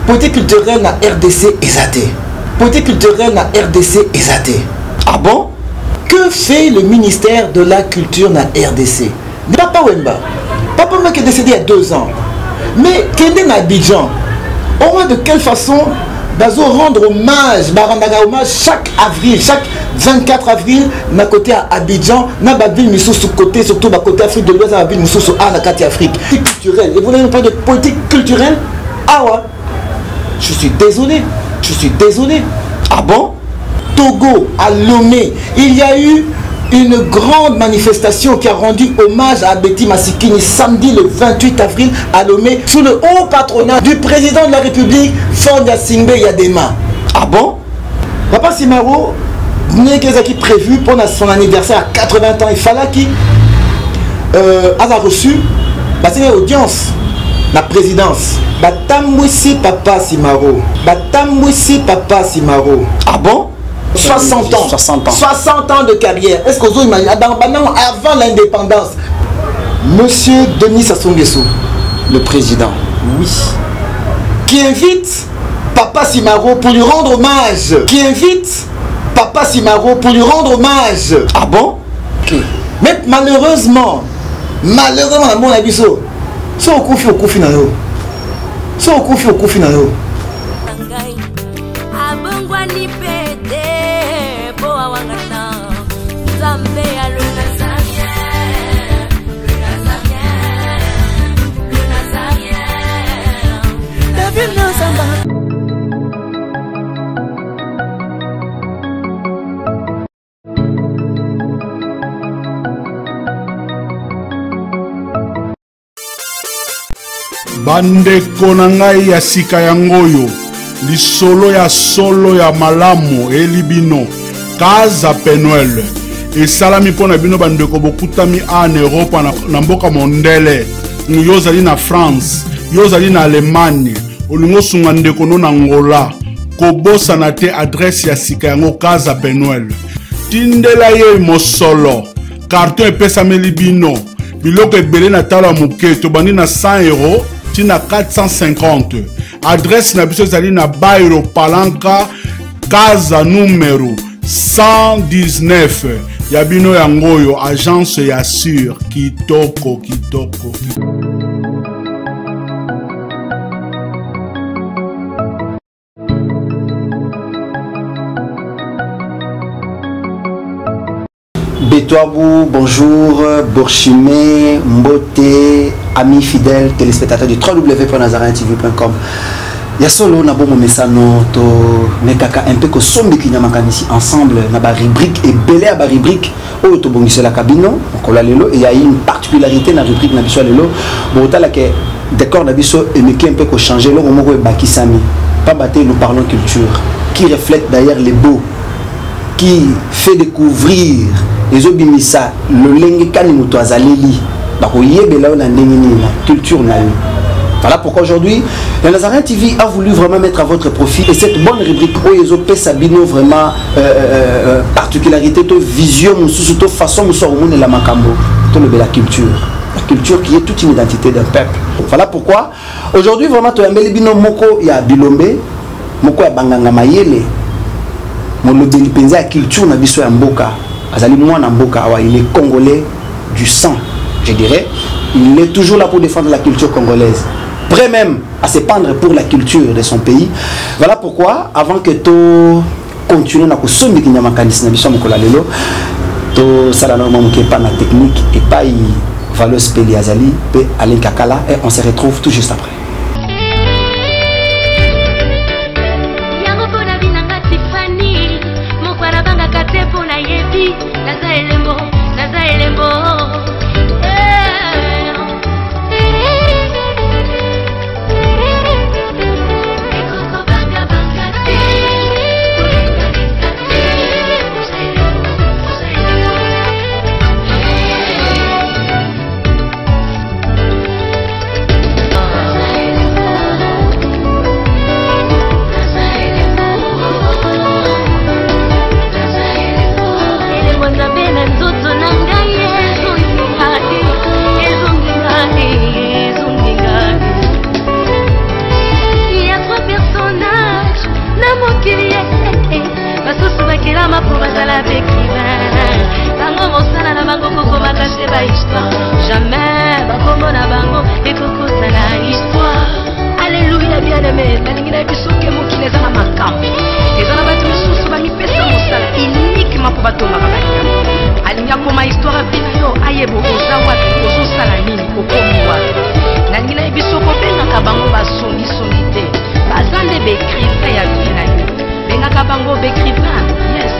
politique culturelle na RDC ezate. Politique culturelle na RDC ezate. Ah bon? Que fait le ministère de la Culture na RDC? Papa Wemba. Papa Wemba qui est décédé il y a 2 ans. Mais Kende na Abidjan. Au moins de quelle façon bazo rendre hommage, barandaga hommage chaque avril, chaque 24 avril, na côté à Abidjan, na babille miso sous côté, surtout à côté Afrique de l'Ouest, na babille miso sous na côté Afrique. Culturelle. Et vous n'avez pas de politique culturelle? Ah ouais. Je suis désolé. Je suis désolé. Ah bon? Togo, à Lomé, il y a eu une grande manifestation qui a rendu hommage à Betty Masikini samedi le 28 avril à Lomé sous le haut patronat du président de la République, Fonda Singbe Yadema. Ah bon? Papa Simaro n'est qui prévu pour son anniversaire à 80 ans. Il fallait qu'il a reçu une audience la présidence. Batamwisi Papa Simaro. Batamwisi Papa Simaro. Ah bon? 60 ans. 60 ans. 60 ans de carrière. Est-ce que vous imaginez avant l'indépendance? Monsieur Denis Sassou Nguesso, le président. Oui. Qui invite Papa Simaro pour lui rendre hommage. Qui invite Papa Simaro pour lui rendre hommage. Ah bon? Okay. Mais malheureusement, mon abisso, so okufi na yo. So okufi na yo. Bande konangai ya sika yangoyo lisolo ya solo ya malamu elibino Kaza Penuel et salami pona bino bandeko bokutami en Europe na mboka mondele yozali na France yozali na Allemagne olingo sunga ndeko no na Angola kobosa na te adresse ya sika yango Kaza Penuel tindela ye mosolo carton epesameli bino biloko ebele na tala moke tobandi na 100 euros tina 450 adresse na biso ezali na Bairo Palanca Kaza numéro 119 Yabino Yangoyo agence ya sur kitoko. Betouabou, bonjour, Bourchimé, Mbote, amis fidèles, téléspectateurs du www.nazarentv.com. Il y a solo na bon mesano to nekaka un peu que sombe kinyamakani ensemble na ba rubrique et belé à ba rubrique o to bongise la cabino on la lelo et il y a une particularité na rubrique na biso lelo bon ta la que décor na biso et mais qui un peu que changer le moment bakisami pas battre nous parlons culture qui reflète d'ailleurs les beaux qui fait découvrir les obimisa le lengue kani muto azaleli ba ko yebela na ndengini na culture na yo. Voilà pourquoi aujourd'hui, la Nazarene TV a voulu vraiment mettre à votre profit et cette bonne rubrique Oyezo Pesabino vraiment particularité, de vision, de façon de la Makambo, de la culture qui est toute une identité d'un peuple. Voilà pourquoi aujourd'hui vraiment tu as Bino Moko ya Bilombe, Moko ya Banganga Mayele, Molobeli Penza la culture na biso ya Mboka, Azali Mwana Mboka, il est congolais du sang, je dirais, il est toujours là pour défendre la culture congolaise. Prêt même à se pendre pour la culture de son pays. Voilà pourquoi, avant que tu continues à consommer les mécanismes de to salano manque pas la technique et pas y Valos Peliazali et Alain Kakala et on se retrouve tout juste après. nalingina bisoke mokili eza na makambo eza na bato misusu bamipesa mosala uniquement mpo batongaka balikambo alingi akoma histoire bina yo ayeba oza wapi ozosala nini okomi wapi nalingi na biso kobengaka bango basongisongi te baza nde baécrivain ya bina yo bengaka bango baécrivain yes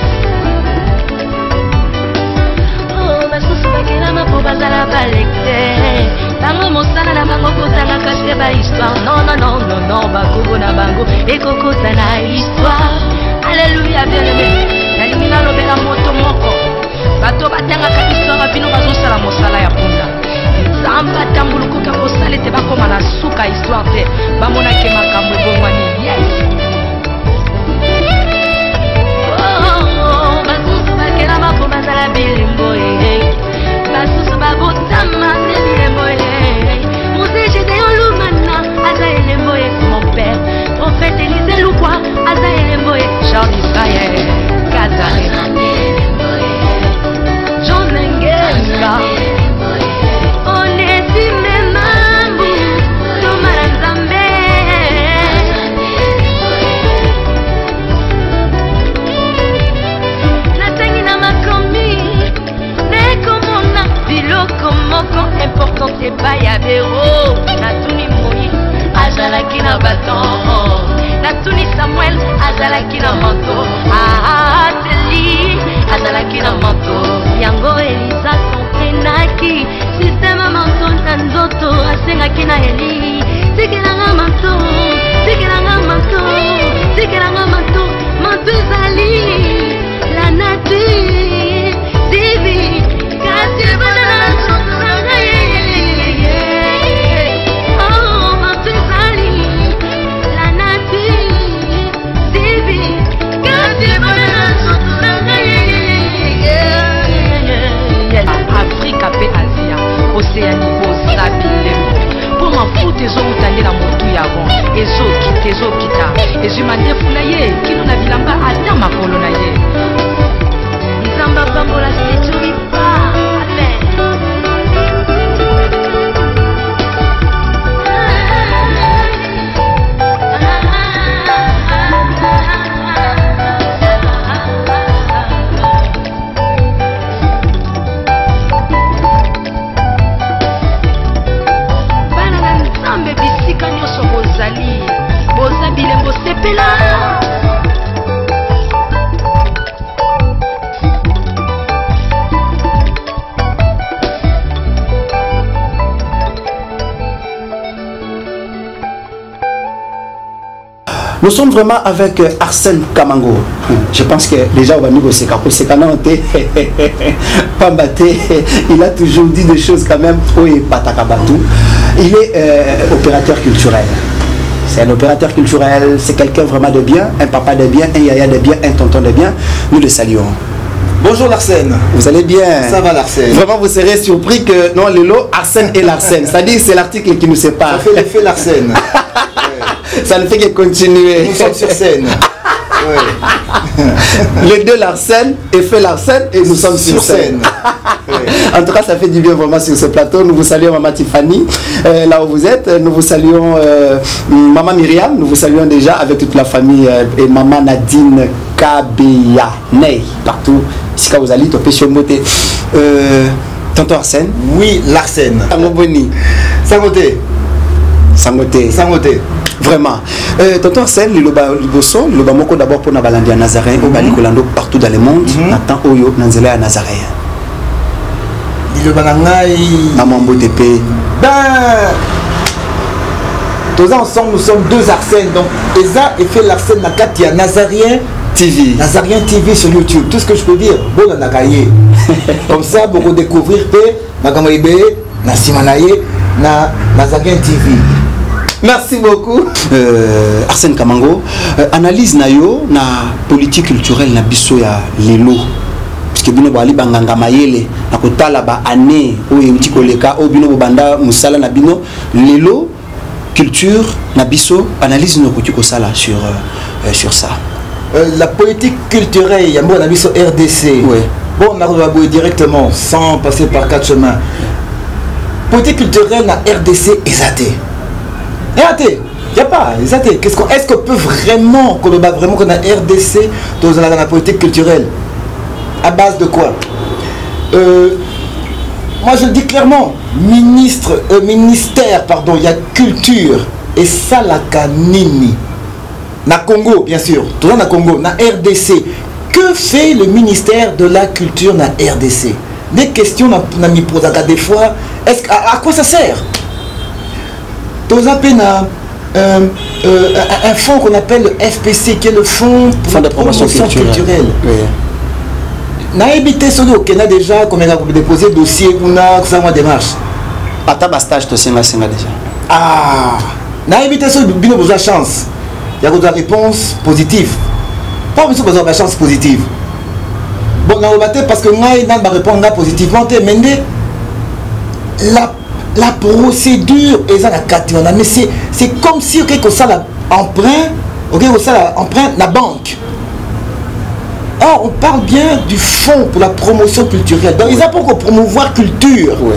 basusu bakelama mpo bazala balecteur bango mosala na bango kotangaka te bahistoire non bakobo na bango ekokota na histoire alleluya bien-aimé nalingi nalobela moto moko bato batangaka histoire bino bazosala mosala ya mpunda nzambe atambulukuka kosala ete bakoma na suka histoire te bamonake makambo ebongwani yes basusu bakelama mpo bazala bilembo basusu babotama te bilembo mose gedeon lumana aza elembo mon père prophète Élysée Lukwa aza elembo Charles Israël Kazare John Mengenga Onésime Mambu Tomara Nzambe natangi na makomi nekomona biloko moko important epai ya bero natuni moi azalaki na baton natuni Samuel azalaki na manto Ateli azalaki na manto yango Elisa tontenaki sistema manto na nzoto asengaki na Eli tikelanga manto manto ezali la nature divi kasi ebana na nzoto na ngai manto ezali la nature divi kasi ebana na nzoto na ngai Afrika pe Asia Océanie osabilembo mpo mafuta ezouta nde na motu yango ezokita ezwima ndefu na ye kino na bilamba ata makolo na ye nzambe apambola situlipa Nous sommes vraiment avec Arsène Kamango. Je pense que déjà on va négocier. Il a toujours dit des choses quand même. Il est opérateur culturel. C'est un opérateur culturel, c'est quelqu'un vraiment de bien, un papa de bien, un yaya de bien, un tonton de bien. Nous le saluons. Bonjour Larsène. Vous allez bien? Ça va Larsène. Vraiment vous serez surpris que non, le lot Arsène et Larsène. C'est-à-dire c'est l'article qui nous sépare. Ça fait l'effet Larsène. Ça ne fait que continuer. Nous sommes sur scène. Ouais. Les deux Larsène, effet Larsène et nous sommes sur scène. En tout cas, ça fait du bien vraiment sur ce plateau. Nous vous saluons Maman Tiffany, là où vous êtes. Nous vous saluons Maman Myriam. Nous vous saluons déjà avec toute la famille et Maman Nadine Kabeya Ney partout. Ici, quand vous allez, topé sur Moté. Tonton Arsène. Oui, Larsène. Sangoboni. Sangoté. Sangoté. Sangoté. Vraiment. Tonton Arsène, le bosso, le bamoko d'abord pour Nabalandi à Nazareth, au Balikolando partout dans le monde. Nathan Oyo, Nanzela à Nazareth. Le banangaï. Namambo TP. Ben. Tous ensemble, nous sommes deux Arsène. Donc, Eza et fait l'Arsène Nakatia Nazarien TV. Nazarien TV sur YouTube. Tout ce que je peux dire, bon, Nakaye. Comme ça, beaucoup découvrir P, Nagamaïbe, Nasimanaye, Nazarien TV. Merci beaucoup. Arsène Kamango, analyse nayo na politique culturelle na biso ya lelo. Puisque bino bali banganga mayele na kotala ba année o yeuti koleka o bino banda musala na bino lelo culture na biso analyse no kuti ko sala sur ça. La politique culturelle ya na biso RDC. Ouais. Bon, on va directement sans passer par quatre chemins. Politique culturelle na RDC ezate. Regardez, Il n'y a pas. Est-ce qu'on peut vraiment, qu'on a RDC dans la politique culturelle? À base de quoi? Moi je le dis clairement, ministère, pardon, il y a culture et ça la canini. Na Congo, bien sûr, tout na Congo, na RDC. Que fait le ministère de la culture na RDC? Des questions na mi posé des fois. À quoi ça sert? Tout ça un fonds qu'on appelle le FPC, qui est le fonds de promotion culturelle. Oui. Na évité celui au Kenya déjà, comme on a déposé dossier, on a ça moi démarche. Pas stage dossier là déjà. Ah, na évité celui bien besoin chance. Il y a une réponse positive. Pas besoin de chance positive. Bon, on va parce que moi il n'a pas répondre positivement, mais la procédure est dans la catégorie, mais c'est comme si on ça l'emprunt, on ça l'emprunt la banque. Or, on parle bien du fonds pour la promotion culturelle. Donc, ils ont pour promouvoir culture. Oui.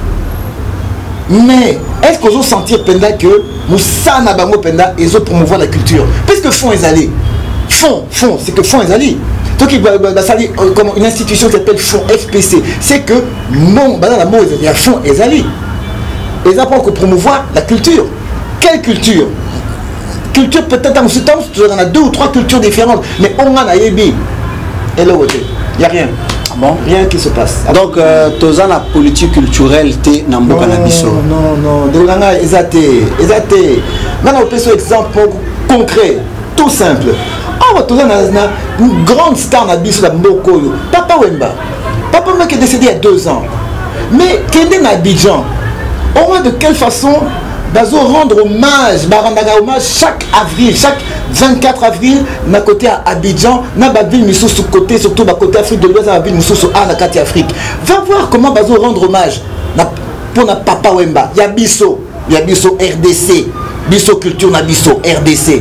Mais, est-ce qu'on va sentir pendant que Moussa Nabango pendant ils ont promouvoir la culture? Puisque fonds est allé. Fonds, c'est que fonds est allé. Donc, il va comme une institution qui s'appelle fonds FPC. C'est que non, il y a fonds est allé. Ils ont pour promouvoir la culture. Quelle culture? Culture peut-être dans ce temps, on a 2 ou 3 cultures différentes. Mais on a Yebi. Et là, il n'y a rien. Bon. Rien qui se passe. Donc, tu as la politique culturelle, tu es dans le cannabis. Non. De l'anga, exacté. Maintenant, on peut faire un exemple concret, tout simple. Ah, tu as une grande star dans la Mboko. Papa Wemba. Papa Wemba qui est décédé il y a 2 ans. Mais, quel est Abidjan? Au moins, de quelle façon bazo rendre hommage, chaque avril, chaque 24 avril, na côté à Abidjan, na ba ville miso sous côté, surtout ba côté Afrique de l'Ouest, na ville miso sous na côté Afrique. Va voir comment bazo rendre hommage pour na Papa Wemba. Il y a biso RDC, biso culture na biso RDC.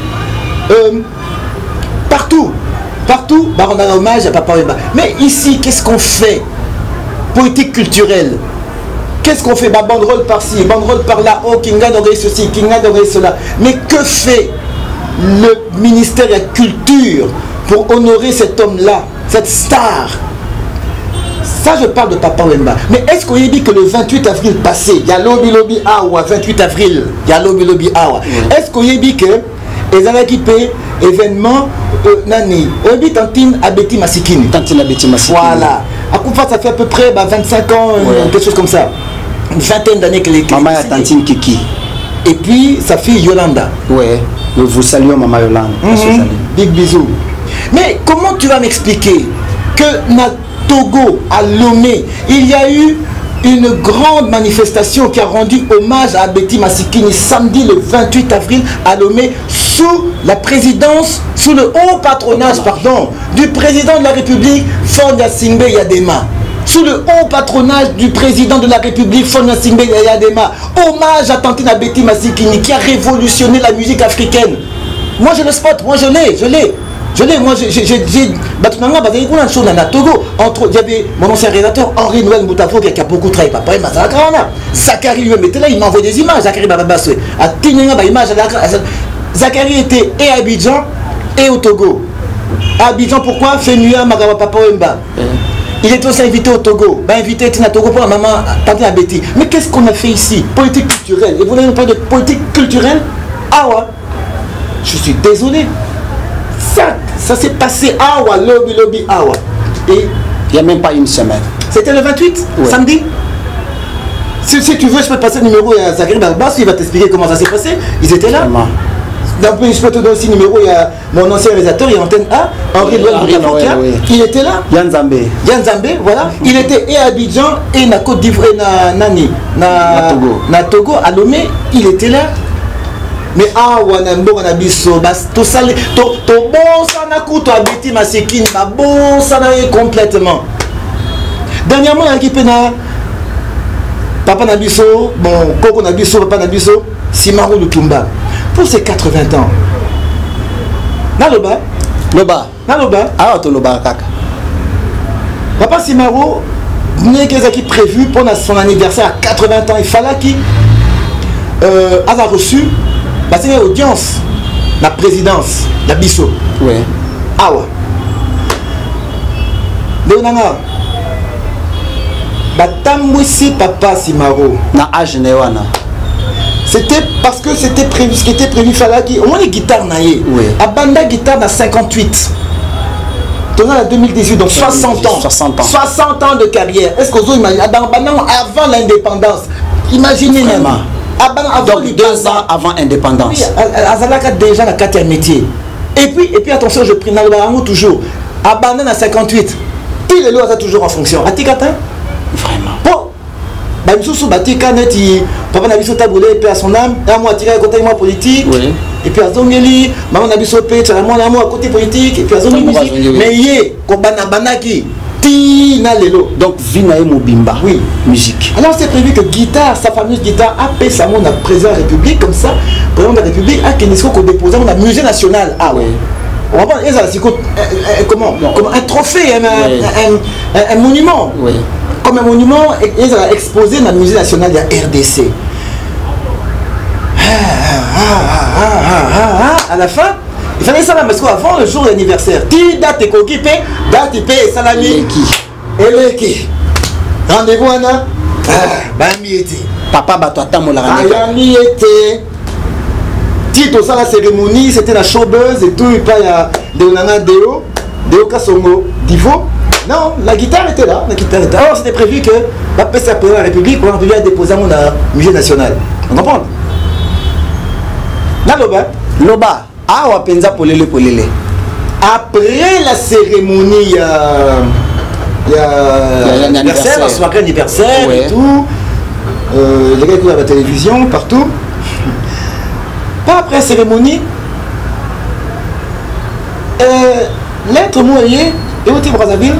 Partout, bah on a hommage à Papa Wemba. Mais ici, qu'est-ce qu'on fait? Politique culturelle. Qu'est-ce qu'on fait? Bah, banderole par-ci, banderole par-là, oh, Kinga d'oreille ceci, Kinga d'oreille cela. Mais que fait le ministère de la Culture pour honorer cet homme-là, cette star? Ça, je parle de Papa Wemba. Mais est-ce qu'on dit que le 28 avril passé, il y a Lobby Awa, 28 avril, il y a Lobby Awa. Est-ce qu'on dit que les équipés, événements, Nani, Obi Tantine Abeti Masikini. Tantine Abeti Masikini. Voilà. À Koufa, ça fait à peu près 25 ans, quelque chose comme ça. Une vingtaine d'années qu'elle est. Maman Tantine Kiki. Et puis sa fille Yolanda. Ouais. Nous vous saluons Maman Yolanda. Big bisous. Mais comment tu vas m'expliquer que na Togo, à Lomé, il y a eu une grande manifestation qui a rendu hommage à Abeti Masikini samedi le 28 avril à Lomé sous la présidence, sous le haut patronage, pardon, du président de la République, Faure Gnassingbé Yadema. Sous le haut patronage du président de la République, Faure Gnassingbé Yadema. Hommage à Tantine Abeti Masikini qui a révolutionné la musique africaine. Moi je le spot, moi je l'ai. Moi j'ai Togo. Il y avait mon ancien rédacteur Henri Noël Moutafo qui a beaucoup travaillé. Papa et Mazakana. Zachary lui était là, il m'a envoyé des images. Zachary Bababaswe. À Tinenga, image. Zachary était et à Abidjan et au Togo. À Abidjan, pourquoi? Fenuya Magawa Papa Wemba. Il est aussi invité au Togo. Invité Tina Togo pour la maman Tantine Abeti. Mais qu'est-ce qu'on a fait ici? Politique culturelle. Et vous voulez nous parler de politique culturelle? Ah ouais. Je suis désolé. Ça s'est passé Awa, Lobby Awa. Et il n'y a même pas une semaine. C'était le 28, samedi. Si tu veux, je peux te passer le numéro à Zachary Babas, il va t'expliquer comment ça s'est passé. Ils étaient là. Je peux te donner aussi le numéro, il y a mon ancien réalisateur, il y a Antenne A, Henri Loël, il était là. Yann Zambé, voilà. Il était et à Abidjan et na Côte d'Ivoire, na Togo, à Lomé, il était là. Mais on a biso tout ça to bon ça na kuto Abeti Masikini ba bon ça na complètement. Dernièrement il y a équipe na papa na biso bon Koko na biso papa na biso Simaru Lutumba pour ses 80 ans. Naloba ah to loba kaka. Papa Simaru n'est que prévu pour son anniversaire à 80 ans, il fallait qu'il a reçu parce qu'il y a audience la présidence la biso oui awa Léonanga batambwisi papa Simaro na âge newana c'était parce que c'était prévu ce qui était prévu falaki au moins les guitares naïe oui abanda guitare na 58 dans la 2018 donc 60 ans 60 ans de carrière est-ce que vous imaginez avant l'indépendance imaginez même avant donc 2 ans avant indépendance oui azalaka déjà na carte métier et puis attention je prie na le toujours abandonne à 58 puis le lot est toujours en fonction atikata vraiment bon bah sous batika neti papa na biso taboulé et puis à son âme là moi tiré côté moi politique oui et puis azongeli maman na biso pe tala moi côté politique et puis azongeli musique mais yé ko banaki ti na lelo donc vinae mobimba oui musique alors c'est prévu que guitare sa fameuse guitare appelle sa mon président de la République comme ça président de la République a Kenisco qu'on déposé dans le musée national ah oui on va voir comment un trophée un monument oui comme un monument ils ont exposé dans le musée national de la RDC à la fin il fallait ça parce qu'avant le jour d'anniversaire ti date équipée date et salami eleki rendez-vous ana bami été papa bato atamola bami été Tito ça la cérémonie c'était la showbuzz et tout et pas il y a Deonana Deo Kasongo Divo non la guitare était là alors c'était prévu que la président de la République on devait déposer mon musée national on comprend na loba awa penza polele après la cérémonie il y a anniversaire la soirée anniversaire ouais. Et tout les gars écoutent à la télévision partout pas après la cérémonie lettre moyenne et au Brazzaville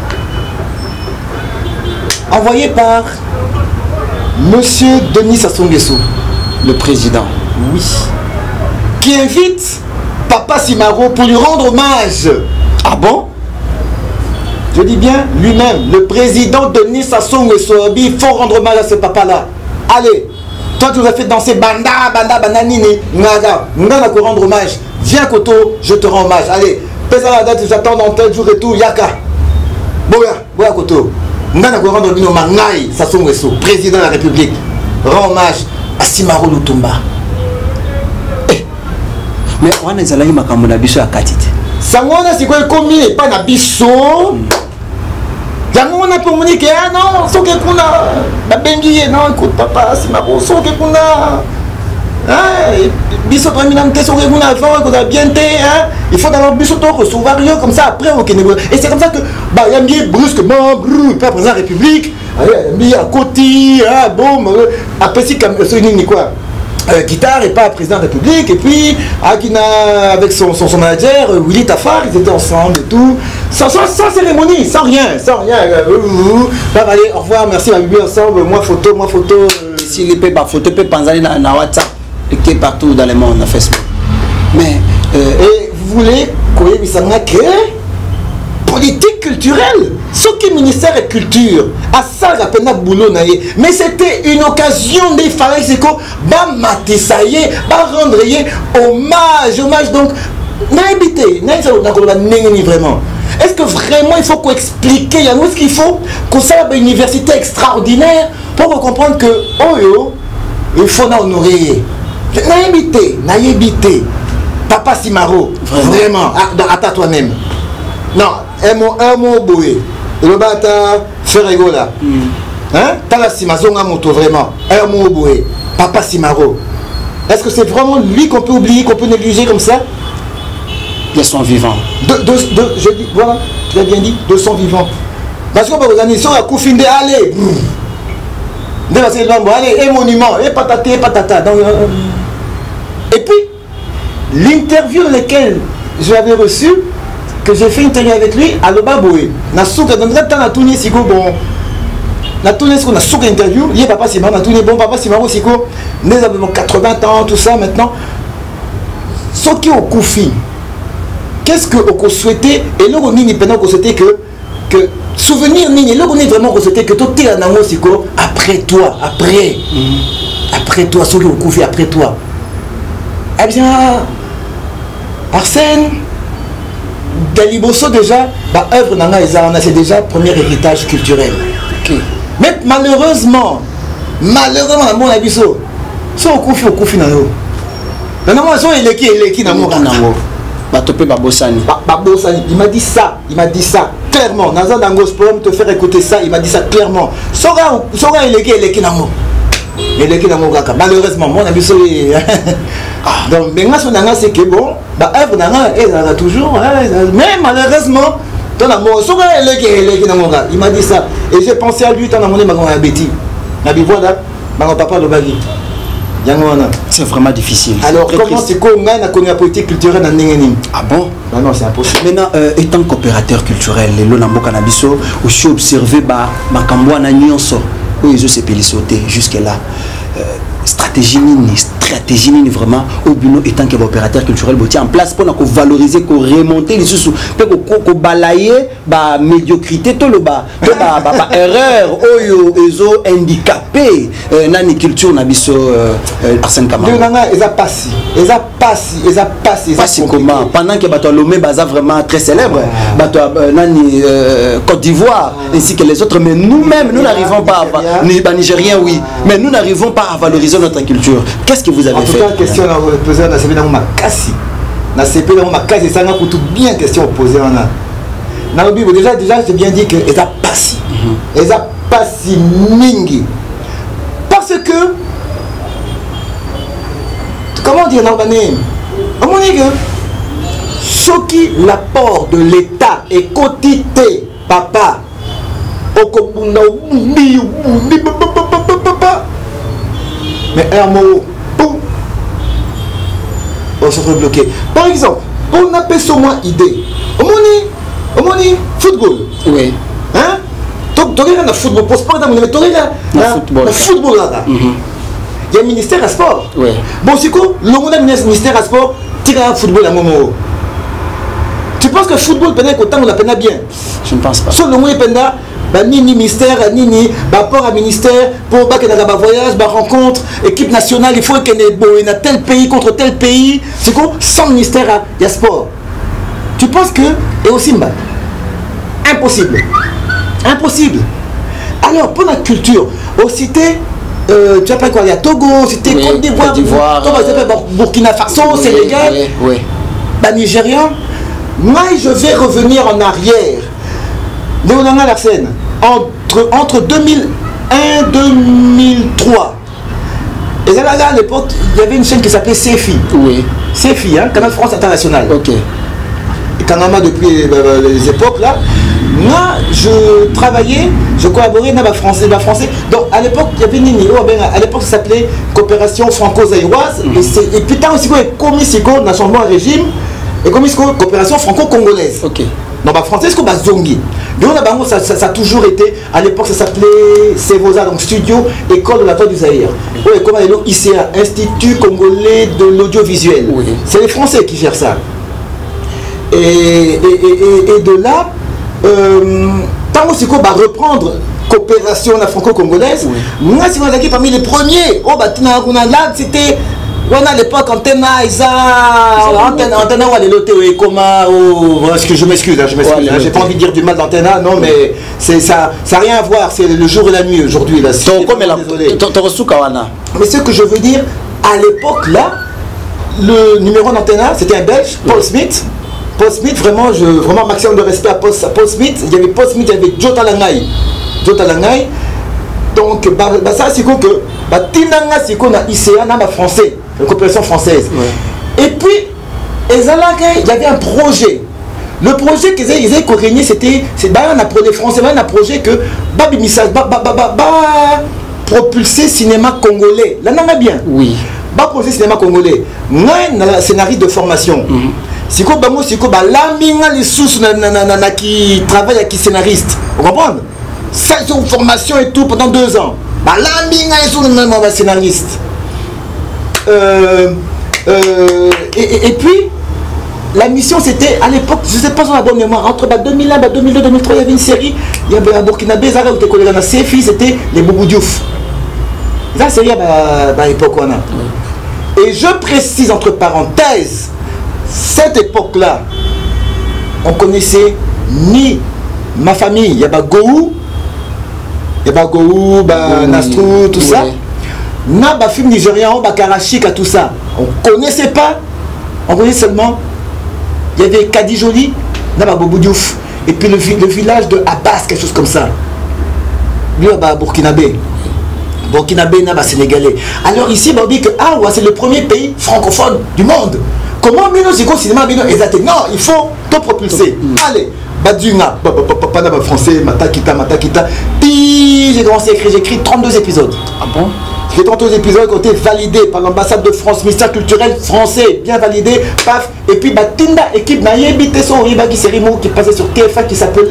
envoyé par monsieur Denis Sassou Nguesso le président oui qui invite papa Simaro pour lui rendre hommage. Ah bon? Je dis bien lui-même, le président Denis Sassou Nguesso, il faut rendre hommage à ce papa-là. Allez, toi tu nous as fait danser banda nini, ngaga pour rendre hommage. Viens Koto, je te rends hommage. Allez, pèse à la date, j'attends dans tel jour et tout, yaka. Boya Koto. Ngaga pour rendre hommage, Ngai Sassou Nguesso, président de la République. Rends hommage à Simaro Lutumba. mais on a zalaki makambo na biso ya katite sangona sikoy komi pas na biso yango na pour monique ah non soke kuna babengi non écoute papa Simaro soke kuna biso premier nam te soke kuna avant que ça bien te hein il faut dans biso to recevoir rien comme ça après au Kenya et c'est comme ça que bah yambi brusquement pas président République yambi à côté ah bon après si comme ni quoi guitare et pas président de la République et puis Akina avec son manager Willy Tafar ils étaient ensemble et tout sans cérémonie sans rien allez au revoir merci ma bibi ensemble moi photo si les pépas photo peut penser na WhatsApp et qui est partout dans le monde na Facebook mais et vous voulez que politique culturelle ce qui est ministère de culture à ça la boulot mais c'était une occasion des fallait c'est quoi rendre hommage donc vraiment est-ce que vraiment il faut qu'on explique est-ce qu'il faut qu'on soit une université extraordinaire pour comprendre que il faut honorer naïbité papa Simaro vraiment attends toi-même non un mot boué le bata faire rigola hein tala Simazonga moto vraiment un mot boué papa Simaro est-ce que c'est vraiment lui qu'on peut oublier qu'on peut négliger comme ça de son vivant je dis voilà tu as bien dit de son vivant parce que vos amis sont à Koufinde allez allez un monument et patata donc, et puis l'interview dans laquelle je l'avais reçu que j'ai fait une interview avec lui à Lobaboué. Nasuka dans le temps na tourné siko bon. Na tourné ce qu'on a souka interview, il papa Simaro na tourné bon papa Simaro siko nous avons 80 ans tout ça maintenant. Ce qui au Koufi. Qu'est-ce que on souhaitait et là on ni pendant qu'on souhaitait que souvenir ni là on est vraiment qu'on souhaitait que tout est en amour siko après toi après toi ce qui au Koufi après toi. Eh bien, Arsène, Daliboso déjà, bah, œuvre nanga c'est déjà premier héritage culturel. Okay. Mais malheureusement, à mon avis, so au koufi na yo. Maintenant, so eleki na mo nango. Batopé Babosani. Babosani, il m'a dit ça clairement. Dans un gospel, te faire écouter ça, il m'a dit ça clairement. Sora eleki na mo. Eleki na mo kaka. Malheureusement, mon avis so donc maintenant c'est que bon, bah œuvre elle a toujours, mais malheureusement dans la mort, il m'a dit ça et j'ai pensé à lui dans la monnaie ma bêtise. Na bivoda, ma papa le bagi. C'est vraiment difficile. Alors comment c'est qu'on a connu la politique culturelle dans Ningeni? Ah bon? Non, c'est impossible. Maintenant, étant coopérateur culturel, les Lonambo Cannabiso, aussi observé bah Makamboa na nyonso, où ils ont se sauter jusque là. Stratégie vraiment au bureau étant que opérateur culturel en place pour valoriser, pour remonter les sous pour balayer la médiocrité tout le bas erreur oyo ezo handicapé nani culture na biso Arsène Kamara passé comment pendant que bato Lomé baza vraiment très célèbre bato nani Côte d'Ivoire ainsi que les autres, mais nous-mêmes nous n'arrivons pas à Nigériens oui, mais nous n'arrivons pas à valoriser notre culture. Qu'est-ce que vous avez fait? Question posée dans CP dans ma casse. Dans CP dans ma casse, ça n'a pas bien question posée dans le Bible. Déjà j'ai bien dit que ça passe. Ça passe mingi. Parce que comment dire dans l'année? On dit que ce qui l'apport de l'État est quotité papa. Mais un mot, boum, on se retrouve bloqué. Par exemple, on appelle ça moins idée. On dit football. Oui. Hein? Donc, tu regardes le football, pour sport, mais tu regardes le football là. Il y a un ministère à sport. Oui. Bon, c'est quoi? Le ministère à sport, tu regardes le football à moment. Tu penses que le football, peut-être autant on l'appelle bien? Je ne pense pas. Sur le moins, ni ministère, ni rapport à ministère, pour que dans voyage, rencontre, équipe nationale, il faut qu'il y ait tel pays contre tel pays. C'est quoi? Sans ministère, il y a sport. Tu penses que, et aussi, impossible. Impossible. Alors, pour la culture, au cité, tu appelles quoi? Il y a Togo, cité Côte d'Ivoire, Burkina Faso, Sénégal, Nigérien. Moi, je vais revenir en arrière. Léonard Larsen, entre 2001 et 2003, et là, à l'époque, il y avait une chaîne qui s'appelait CFI. Oui. CFI, hein, Canal France International. Ok. Et Canal depuis les époques là, moi, je travaillais, je collaborais dans le français. Donc, à l'époque, il y avait Nini. À l'époque, ça s'appelait Coopération franco-zaïroise. Et puis, tant aussi, il y a commis dans le changement de régime, et commis Coopération franco-congolaise. Ok. Donc, en français, c'est comme Zongi. Donc, ça a toujours été, à l'époque, ça s'appelait Sevoza, donc Studio École de la Toile du Zaïre. Oui, comme ICA, Institut Congolais de l'Audiovisuel. Oui. C'est les Français qui gèrent ça. Et de là, tant aussi qu'on va reprendre coopération franco-congolaise, moi, si on a parmi les premiers, c'était. On a l'époque antenne où les lotés comment je m'excuse, j'ai pas envie de dire du mal d'antenne, non mais c'est ça n'a rien à voir, c'est le jour et la nuit aujourd'hui là. Mais ce que je veux dire, à l'époque là, le numéro d'antenne c'était un Belge, Paul Smith. Paul Smith, vraiment maximum de respect à Paul Smith. Il y avait Paul Smith, il y avait Joe Talangai. Donc ça c'est quoi que Tinanga c'est qu'on a ICA dans français, la coopération française. Ouais. Et puis il y avait un projet. Le projet qu'ils avaient co-régné, c'était les Français, un projet que propulser cinéma congolais. Là on a bien. Oui. Propulser cinéma congolais. Moi un scénariste de formation. Si quoi la les sous qui travaille avec scénariste. Vous comprenez? Ça, ils ont formation et tout pendant 2 ans. Là, ils sont même scénaristes. Et puis, la mission c'était à l'époque, je ne sais pas si on a la bonne mémoire, entre 2001 et 2002, 2003, il y avait une série, il y avait un Burkinabé, Zara, où tes collègues dans CFI, c'était les Boubou Diouf. Ça, c'est à l'époque, on a. Et je précise entre parenthèses, cette époque-là, on connaissait ni ma famille, il y a Goou, Nastrou, tout ça. Na ba film nigérian, Karachika, tout ça. On connaissait pas. On connaissait seulement. Il y avait Kadi Jolie, Naba Bobo Diouf. Et puis le village de Abbas, quelque chose comme ça. Lui, Burkinabé. Burkinabé, Naba Sénégalais. Alors ici, on dit que c'est le premier pays francophone du monde. Comment Bino Ziko cinéma Bino exact? Non, il faut tout propulser. Allez, Badunga, Papa français, Matakita. Puis j'ai commencé à écrire, j'ai écrit 32 épisodes. Ah bon? J'ai 32 épisodes qui ont été validés par l'ambassade de France, ministère culturel français, bien validé, paf. Et puis Batinda, équipe Nayebite son Ribagi Serimo qui passait sur TF1 qui s'appelait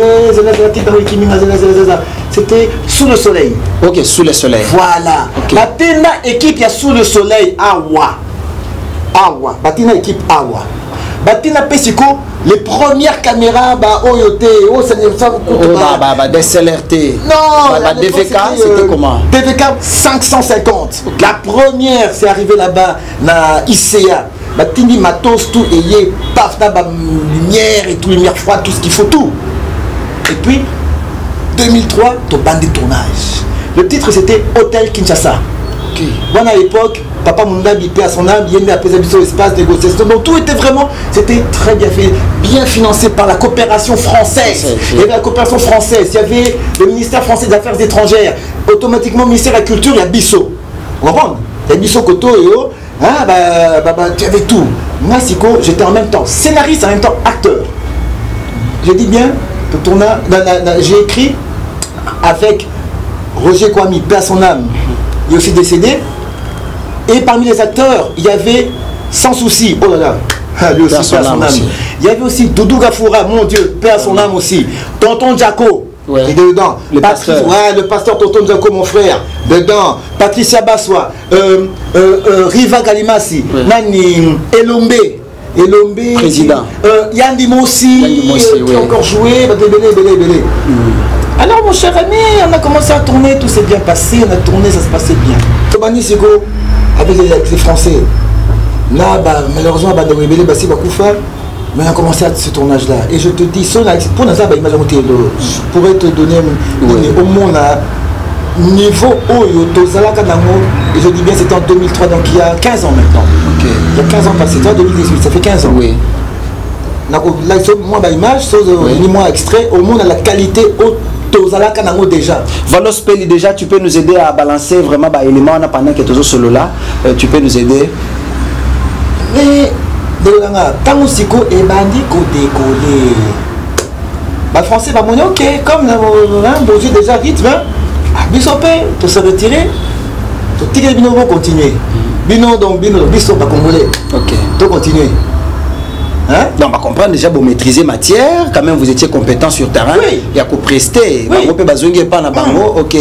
c'était Sous le soleil. Ok, Sous le soleil. Voilà. Okay. Batinda, équipe, il y a Sous le soleil, Awa. Batinda, équipe Awa. Batina Pesico, les premières caméras, DSLRT. Non, DVK, c'était comment? DVK 550. Okay. La première, c'est arrivé là-bas, na ICA. Batini matos, tout, et paf, lumière et tout, lumière froide, tout ce qu'il faut, tout. Et puis, 2003, ton bande de tournage. Le titre, c'était Hôtel Kinshasa. Okay. Bon, à l'époque, Papa Munda bipé à son âme, il y a après espace négociation. Donc tout était vraiment, c'était très bien fait, bien financé par la coopération française. Il y avait la coopération française, il y avait le ministère français des Affaires étrangères, automatiquement le ministère de la Culture, il y a Bissot. Vous comprenez? Il y a Bissot Koto et oh, tu avais tout. Moi, Siko, j'étais en même temps scénariste, en même temps acteur. J'ai dit bien, j'ai écrit avec Roger Kwame, paix à son âme, il est aussi décédé. Et parmi les acteurs, il y avait Sans Souci, oh là là, lui aussi, paix à son âme. Il y avait aussi Doudou Gafoura, mon Dieu, paix à son âme aussi. Tonton Jaco, il est dedans. Le pasteur. Ouais, le pasteur Tonton Jaco, mon frère, dedans. Patricia Bassois, Riva Galimasi, Nani, Elombe, président. Yandi Mossi, qui a encore joué, belé. Alors mon cher ami, on a commencé à tourner, tout s'est bien passé, on a tourné, ça se passait bien. Tobani Sego, avec les Français, là, malheureusement, mais on a commencé à ce tournage-là. Et je te dis, pour nous, je pourrais te donner au moins niveau et je dis bien, c'était en 2003, donc il y a 15 ans maintenant. Okay. Il y a 15 ans passé, en 2018, ça fait 15 ans. Oui. Là, moi, image, ni moi extrait, au moins, la qualité haute. Déjà. Valos Peli, déjà, tu peux nous aider à balancer vraiment l'élément pendant que tu es solo là. Tu peux nous aider. Mais, tant que et bandi décoller. Le français va monter, ok, comme Bourdieu déjà rythme, Bissopé, tu se retirer, tu tires Bino va continuer. Bino, Bissop va congolais. Ok. Tu continuer. Hein? Non, on va comprendre déjà, vous maîtrisez matière, quand même vous étiez compétent sur terrain, il y a qu'à prester, ok.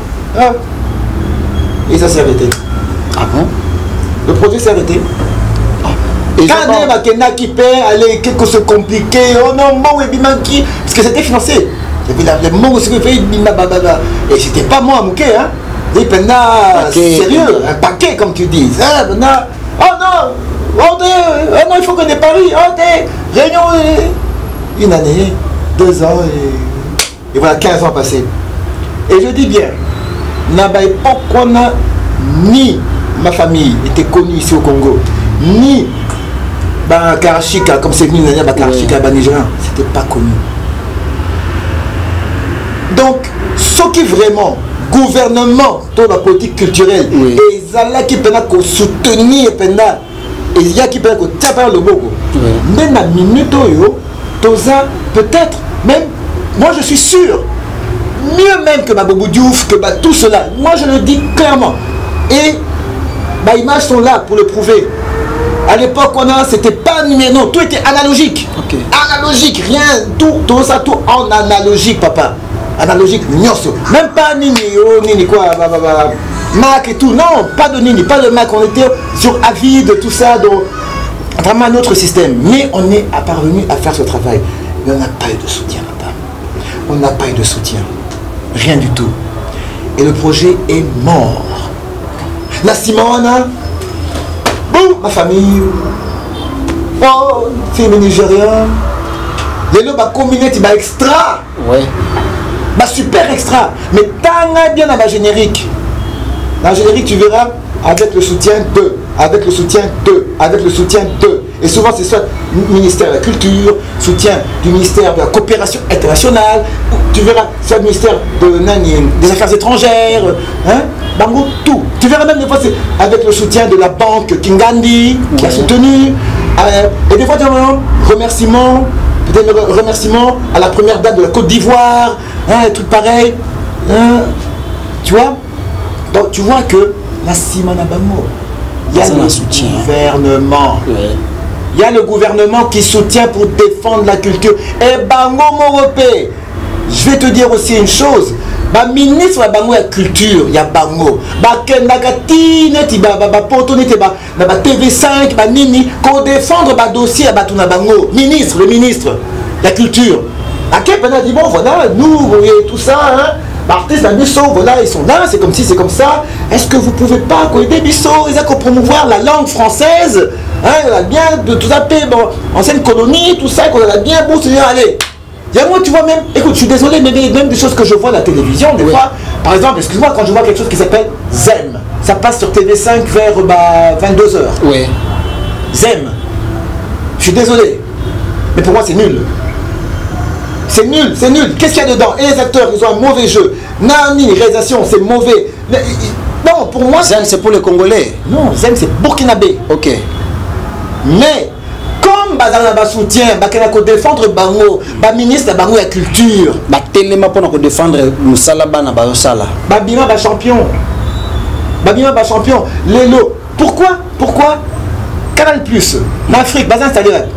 Et ça s'est arrêté. Ah bon? Le projet s'est arrêté. Et quand il y a qui perd, allez, quelque chose de compliqué, oh non, bon, parce que c'était financé. Et puis le moment où c'est fait, et c'était pas moi à Mouké, hein. Et puis sérieux, un paquet comme tu dis. Oh non! Oh non, il faut qu'on ait Paris. Réunion. Une année, 2 ans, et voilà, 15 ans passés. Et je dis bien, n'a pas époque qu'on a ni ma famille était connue ici au Congo, ni Karachika, comme c'est venu Karachika, Nigérian, c'était pas connu. Donc, ce qui vraiment gouvernement, toute la politique culturelle, et Zala qui peut soutenir et il y a qui peut taper le bogo. Mais la minute Toza peut-être même, moi je suis sûr, mieux même que Bobo Diouf, que tout cela. Moi je le dis clairement. Et les images sont là pour le prouver. À l'époque c'était pas numérique, non, tout était analogique. Okay. Analogique, rien, tout ça, tout en analogique, papa. Analogique, même pas Nini quoi, Mac et tout, non, pas de Nini, pas de Mac, on était sur avis de tout ça, donc vraiment un autre système. Mais on est parvenu à faire ce travail. Mais on n'a pas eu de soutien, papa. On n'a pas eu de soutien. Rien du tout. Et le projet est mort. La Simone, ma famille. Oh, film nigérien. Les lots, bah, communauté, bah, extra. Ouais. Bah, super extra. Mais t'as bien dans la générique. Dans la générique, tu verras avec le soutien de, avec le soutien de, avec le soutien de. Et souvent, c'est soit le ministère de la Culture, soutien du ministère de la Coopération internationale, tu verras soit le ministère des Affaires étrangères, hein, bango, tout. Tu verras même des fois, c'est avec le soutien de la banque Kingandi, qui a soutenu. Et des fois, tu vois, remerciements, peut-être remerciements à la première date de la Côte d'Ivoire, hein, des trucs pareils. Hein, tu vois? Donc, tu vois que la Simana Bango, il y a le gouvernement. Ouais. Il y a le gouvernement qui soutient pour défendre la culture. Et Bango Moropé, je vais te dire aussi une chose. Bah, ministre de la culture, il y a Bango. Bah, Kenagati, bah, TV5, bah, Nini, qu'on défendre le dossier à Batuna Bango. Ministre, le ministre de la culture. À quel point dit, bon, voilà, nous, et tout ça, hein. Artistes à Bissau, voilà, ils sont là, c'est comme si, c'est comme ça. Est-ce que vous pouvez pas aider Bissau, ils ont promouvoir la langue française, hein, il a bien de tout ça, bon, ancienne colonie, tout ça, qu'on a bien beau se dire, allez. Il y a moi, tu vois même, écoute, je suis désolé, mais même des choses que je vois à la télévision, des fois, par exemple, excuse-moi, quand je vois quelque chose qui s'appelle Zem, ça passe sur TV5 vers 22h. Oui. Zem. Je suis désolé, mais pour moi, c'est nul. C'est nul, c'est nul. Qu'est-ce qu'il y a dedans? Et les acteurs, ils ont un mauvais jeu. Nani, réalisation, c'est mauvais. Non, pour moi... Zem, c'est pour les Congolais. Non, Zem, c'est burkinabé. Ok. Mais, comme Bazana va soutien, Bakenako défendre Bango, ministre de Bango et la culture. Téléma pour défendre Moussala Bana Bayosala. Bima va champion. Babima va champion. Lélo. Pourquoi? Canal Plus, l'Afrique, Bazan installé là.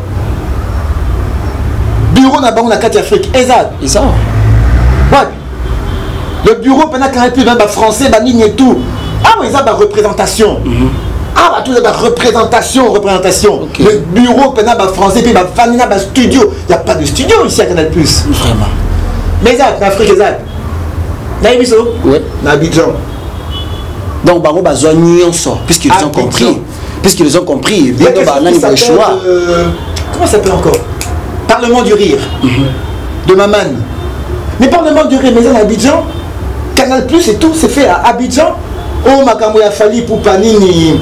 Bureau n'a pas la carte Afrique. Exact. Et ça? Ouais. Le bureau pendant qu'il n'y a plus de français, ligne et tout. Ah oui, ça va représentation. Ah bah tout ça représentation. Okay. Le bureau pendant français puis Vanina studio. Il n'y a pas de studio ici à Canal Plus. Vraiment. Mais exact, l'Afrique exact. Naïbiso? Oui. N'Abidjan. Donc Bango besoin nuance puisqu'ils ont compris. Puisqu'ils ont compris. Il y a quelque chose qui s'appelle, comment ça s'appelle encore? Parlement du rire de Maman. Mais Parlement du rire, mais en Abidjan, Canal Plus et tout, c'est fait à Abidjan. Oh, Makambo a fallu pour Panini.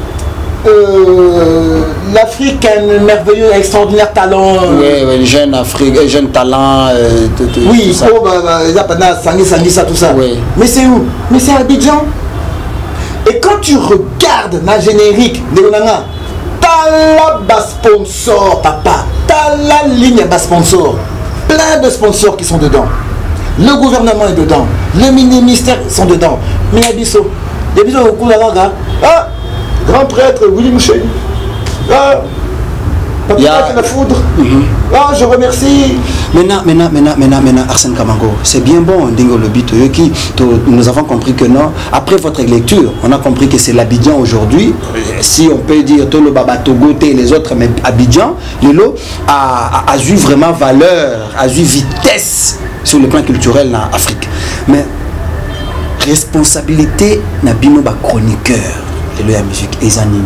L'Afrique a un merveilleux, extraordinaire talent. Oui, les jeunes Afrique, les jeunes talents. Oui, oh, il y a Sangi, ça, tout ça. Oui. Mais c'est où? Mais c'est à Abidjan. Et quand tu regardes ma générique de Onanga, t'as la sponsor, papa. T'as la ligne bas sponsor. Plein de sponsors qui sont dedans. Le gouvernement est dedans. Le ministère sont dedans. Mais Abisso, au coup de la ah, grand prêtre Willy Mouché. Ah, papa la foudre. Ah, je remercie. Maintenant, Arsène Kamango, c'est bien bon, Dingo Lobito, nous avons compris que non. Après votre lecture, on a compris que c'est l'Abidjan aujourd'hui. Si on peut dire tout le Baba Togo et les autres, mais Abidjan, Lilo a eu vraiment valeur, a eu vitesse sur le plan culturel en Afrique. Mais responsabilité n'a pas chroniqueur de la musique et anime.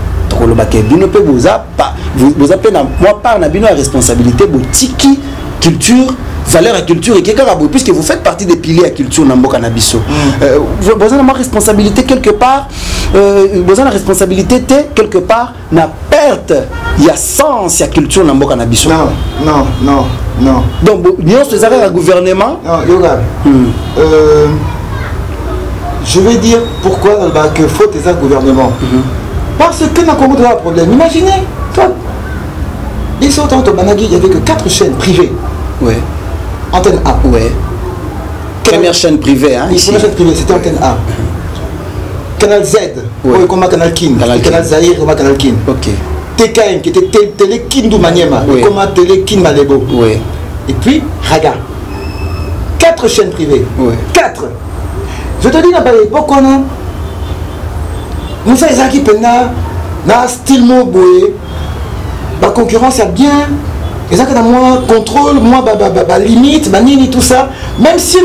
Vous appelez moi par la responsabilité tiki culture valeur à culture et puisque vous faites partie des piliers à culture Nambo Canabiso. Vous avez la responsabilité quelque part vous avez la responsabilité quelque part na perte il y a sens il y a culture Nambo Canabiso. Non. Donc nous sommes un gouvernement. Non, yoga. Je vais dire pourquoi que faut un gouvernement. Parce que dans le Congo, il y a un problème. Imaginez, toi, il y avait que 4 chaînes privées. Oui. Antenne A. Oui. Première chaîne privée, hein, ici. Première chaîne privée, c'était Antenne A. Canal Z, oui. Comme Canal Kin. Canal Zahir, comme Canal Kin. Ok. TKM, qui était Télé Kin du Maniema, comme Télé Kin Malebo. Oui. Et puis, Raga. 4 chaînes privées. Oui. 4. Je te dis, à l'époque, on a. Nous savons qui pena na style moboué, la concurrence est bien, et ça que moi contrôle, moi limite, nini tout ça, même si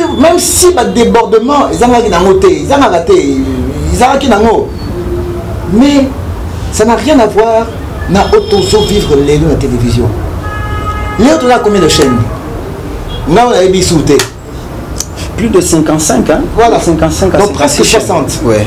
débordement, ils ont raté, mais ça n'a rien à voir na autozo vivre les deux la télévision. Léo, tu as combien de chaînes? Là, on a bisouté. Plus de 55, hein? Voilà. 55 à donc presque 60. Ouais.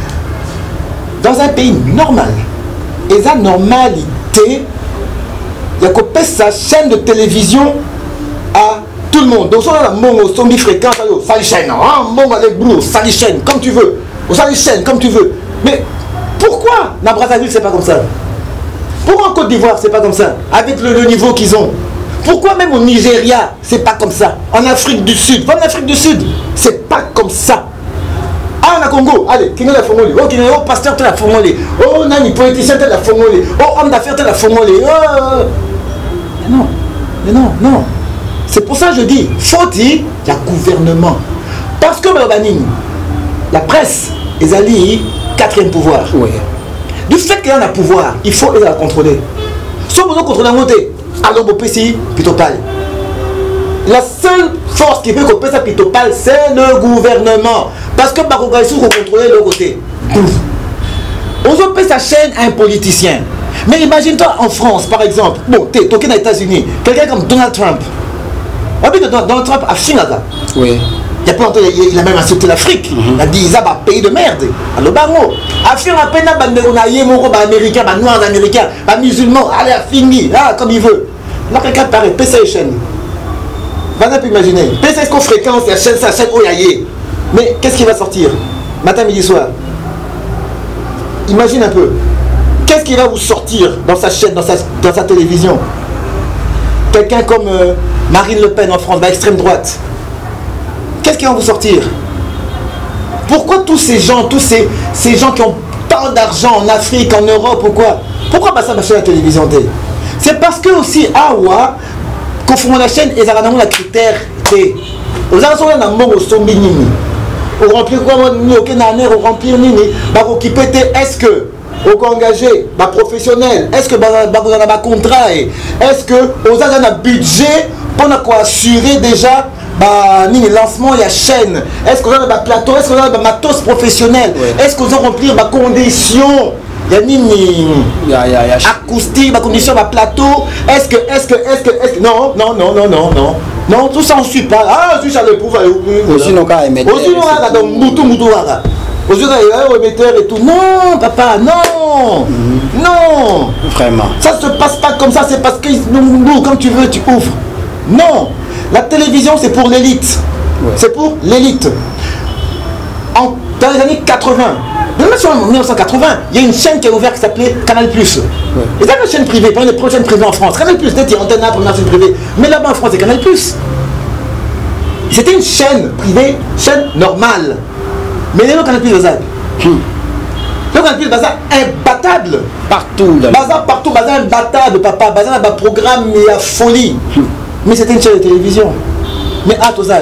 Dans un pays normal, et sa normalité, il y a coupé sa chaîne de télévision à tout le monde. Donc, on a la mongo, zombie fréquent, ça les chaînes, mongo avec blue, ça les chaînes, comme tu veux. Ça les chaînes, comme tu veux. Mais pourquoi dans Brazzaville, c'est pas comme ça? Pourquoi en Côte d'Ivoire, c'est pas comme ça? Avec le niveau qu'ils ont. Pourquoi même au Nigeria, c'est pas comme ça? En Afrique du Sud, pas en Afrique du Sud, c'est pas comme ça. Ah, en Congo, allez, qui nous la formule? Oh, pasteur, tu la formule. Oh, nani, politicien, tu la formule. Oh, homme d'affaires, tu la formule. Oh. Mais non. C'est pour ça que je dis, faut-il, il y a gouvernement. Parce que la presse, ils allient quatrième pouvoir. Oui. Du fait qu'il y a un pouvoir, il faut les contrôler. Si on veut contrôler la montée, alors on peut essayer Pitopal. La seule force qui peut couper ça Pitopal, c'est le gouvernement. Parce que Barogaïsou va contrôler le côté. On peut sa chaîne à un politicien. Mais imagine-toi en France, par exemple, bon, tu es aux États-Unis, quelqu'un comme Donald Trump. Donald Trump a fini là. Oui. Il y a pas longtemps, il a même insulté l'Afrique. Il a dit ça va pays de merde. Alors bango, a fait à peine américain, noirs américains, musulmans, allez à fini, comme il veut. Là quelqu'un paraît, PC chaîne. Vous n'avez pas imaginer. PC est-ce qu'on fréquence la chaîne Oyaye. Mais qu'est-ce qui va sortir matin, midi, soir? Imagine un peu. Qu'est-ce qui va vous sortir dans sa chaîne, dans sa télévision? Quelqu'un comme Marine Le Pen en France, l'extrême droite. Qu'est-ce qui va vous sortir? Pourquoi tous ces gens qui ont tant d'argent en Afrique, en Europe ou quoi? Pourquoi pas ça marcher la télévision? C'est parce que aussi, quand on la chaîne, ils ont la critère T. Aux gens sont dans le monde au minimi. Au remplir quoi? Au remplir nini. Est-ce que au engagé, professionnel, est-ce que vous avez un contrat? Est-ce que vous avez un budget pour assurer déjà le lancement de la chaîne? Est-ce que vous avez un plateau? Est-ce que vous avez un matos professionnel? Est-ce que vous avez remplir des conditions? Il y a acoustique, ma condition, ma plateau. Est-ce que non, tout ça on ne suit pas. Ah, je suis à l'épreuve. Aussi, non, quand même. Aussi, non, aux yeux émetteur et tout. Non, papa, non. Non. Vraiment. Ça ne se passe pas comme ça, c'est parce que nous, comme tu veux, tu ouvres. Non. La télévision, c'est pour l'élite. Ouais. C'est pour l'élite. Dans les années 80, même en 1980, il y a une chaîne qui est ouverte qui s'appelait Canal+. Ouais. Et c'est une chaîne privée, parmi les premières chaînes privées en France. Canal+, c'était Antenne 1, première chaîne privée. Mais là-bas en France, c'est Canal+. C'était une chaîne privée, chaîne normale. Mais le Canal+, bazar. Le Canal+, bazar imbattable. Partout. Bazar partout, bazar imbattable, papa. Bazar a un programme et la folie. Mais c'était une chaîne de télévision. Mais Atozad.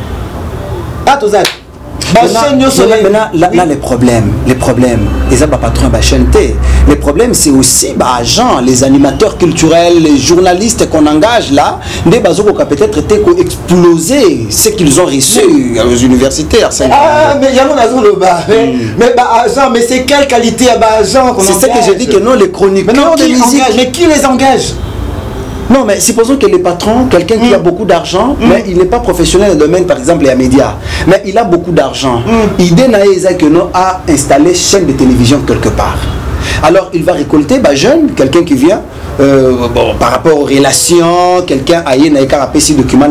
Maintenant, là, les problèmes, ils n'ont pas patron de chaîne T. Les problèmes, c'est aussi agents, les animateurs culturels, les journalistes qu'on engage là, des bazos qui peut-être été explosé ce qu'ils ont reçu aux universitaires. Mais il y a mon azon le bas. Mais agent, mais c'est quelle qualité à agent qu'on engage? C'est ça que j'ai dit que non, les chroniqueurs de musique. Mais qui les engage? Non, mais supposons que le patron, quelqu'un qui a beaucoup d'argent, mais il n'est pas professionnel dans le domaine, par exemple, les médias, mais il a beaucoup d'argent. L'idée a installé chaîne de télévision quelque part. Alors, il va récolter, jeune, quelqu'un qui vient, par rapport aux relations, quelqu'un a eu un document,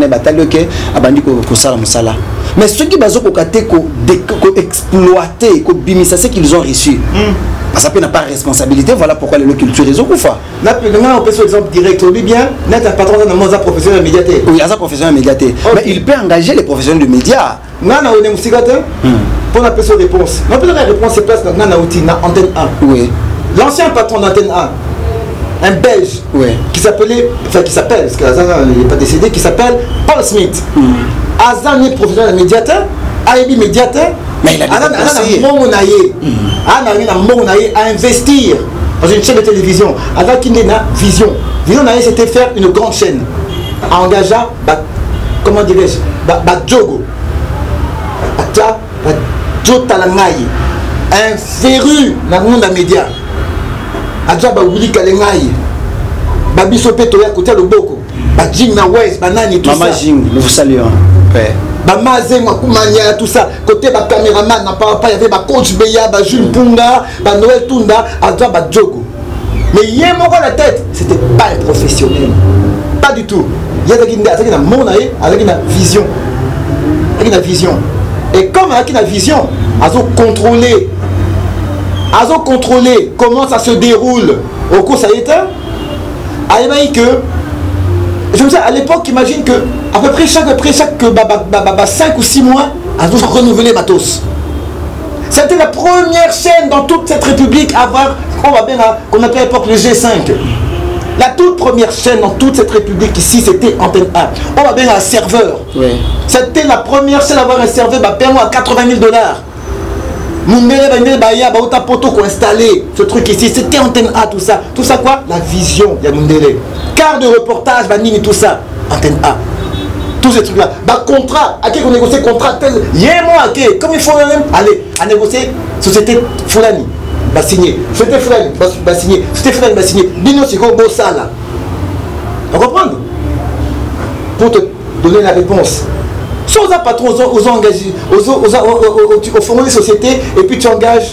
mais ceux qui ont exploité, c'est qu'ils ont reçu. Ça n'a pas de responsabilité, voilà pourquoi les cultures ils ont fait. On peut sur exemple direct, on dit bien, net un patron dans le professionnel médiaté. Oui, il y a un professionnel médiaté. Mais il peut engager les professionnels de médias. Non, on est musicateur. Pour la personne réponse. Non, pour la réponse, c'est place dans Antenne 1. Oui. L'ancien patron d'Antenne 1, un Belge, qui s'appelait, enfin qui s'appelle, parce qu'Azan n'est pas décédé, qui s'appelle Paul Smith. Azan est professionnel médiateur, AEB médiateur. Mais il a à investir dans une chaîne de télévision. Avec une vision. Vision, c'était faire une grande chaîne. À engager, comment dirais-je, Djogo. Joe Talangaï. Un féru dans le monde des médias. adja ba wili kalengai babiso peto ya côté loboko ba jing na west banani tout ça Maman Jing nous vous saluons ouais. Ba maze makumanya tout ça côté ba caméraman na pas il y avait ba coach Beya ba Jules Punga ba Noël Tunda adja ba Djogo mais hier mon la tête c'était pas un professionnel pas du tout il y a des gens qui ont mon avec une vision avec une vision et comme avec une vision ils ont contrôlé comment ça se déroule au cours ça y était à que je me dis à l'époque imagine que à peu près chaque 5 ou 6 mois ils ont renouvelé matos. C'était la première chaîne dans toute cette république à avoir qu'on appelait à l'époque le G5. La toute première chaîne dans toute cette république ici, c'était Antenne A. On va bien un serveur. Oui. C'était la première chaîne à avoir un serveur, payez-moi à $80 000. Moundele, Baya, Baouta Poto qu'on installé ce truc ici. C'était Antenne A, tout ça. Tout ça quoi? La vision, il y a Moundele. Quart de reportage, Banini, tout ça. Antenne A. Tous ces trucs-là. Contrat, à qui on négocie contrat tel. Yémo, à qui? Comme il faut même aller à négocier société Foulani. Va signer. C'était Foulani. Va signer. C'était Foulani. Va signer. Bino, c'est quoi beau ça là? On comprend? Pour te donner la réponse. Si on a pas trop aux engagés, aux fond des sociétés, et puis tu engages,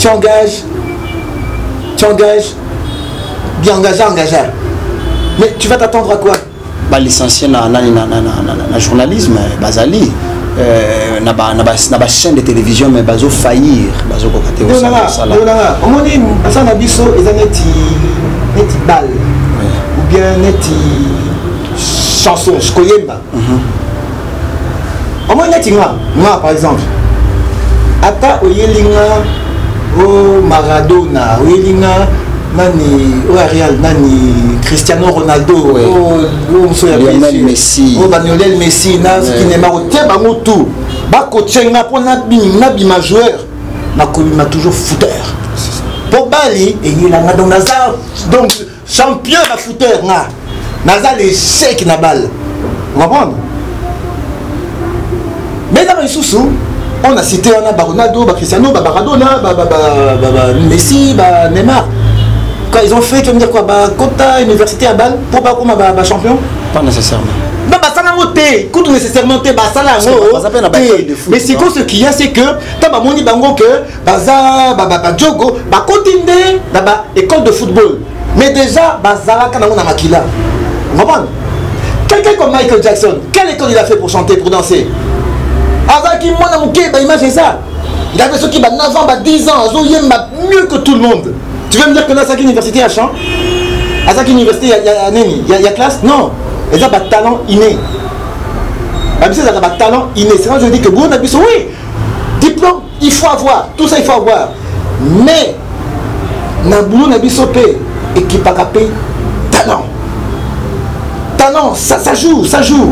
bien engagé. Mais tu vas t'attendre à quoi? Bah licencié na journalisme bazali na ba chaîne de télévision mais bazo faillir bazo kokate au sala on moni ça na biso ezaneti bal ou bien neti chanson koyemba on moni neti moi par exemple ata oyelinga o Maradona oyelinga nani Real nani Cristiano Ronaldo Lionel Messi Lionel Messi na Neymar tiens bango tout ba coachinga pour na bima joueur na komima toujours footeur pour Bali et il a donc Nazar donc champion na footeur Nazar l'échec na balle vous comprenez mais dans les sous on a cité Ronaldo Cristiano Maradona Messi Neymar. Quand ils ont fait, tu vas me dire quoi? Kota, université à Bâle, pour pas comme champion? Pas nécessairement. Ça n'a pas été nécessairement été mais c'est quoi ce qu'il y a, c'est que tu as moni bango que baza Djogo continue école de football. Mais déjà bazala quand on a makila. Vous comprenez? Quelqu'un comme Michael Jackson, quelle école il a fait pour chanter, pour danser? Azaki mona muke imagine ça. Il avait ceux qui 9 ans, 10 ans, mieux que tout le monde. Tu veux me dire que là, à université à Champ, à université, il y a classe? Non. Il y a un talent inné. Il y a un talent inné. C'est quand je dis que bon, oui, diplôme, il faut avoir. Tout ça, il faut avoir. Mais, Naboulou Nabisopé, équipe à capé, talent. Talent, ça joue. Ça joue,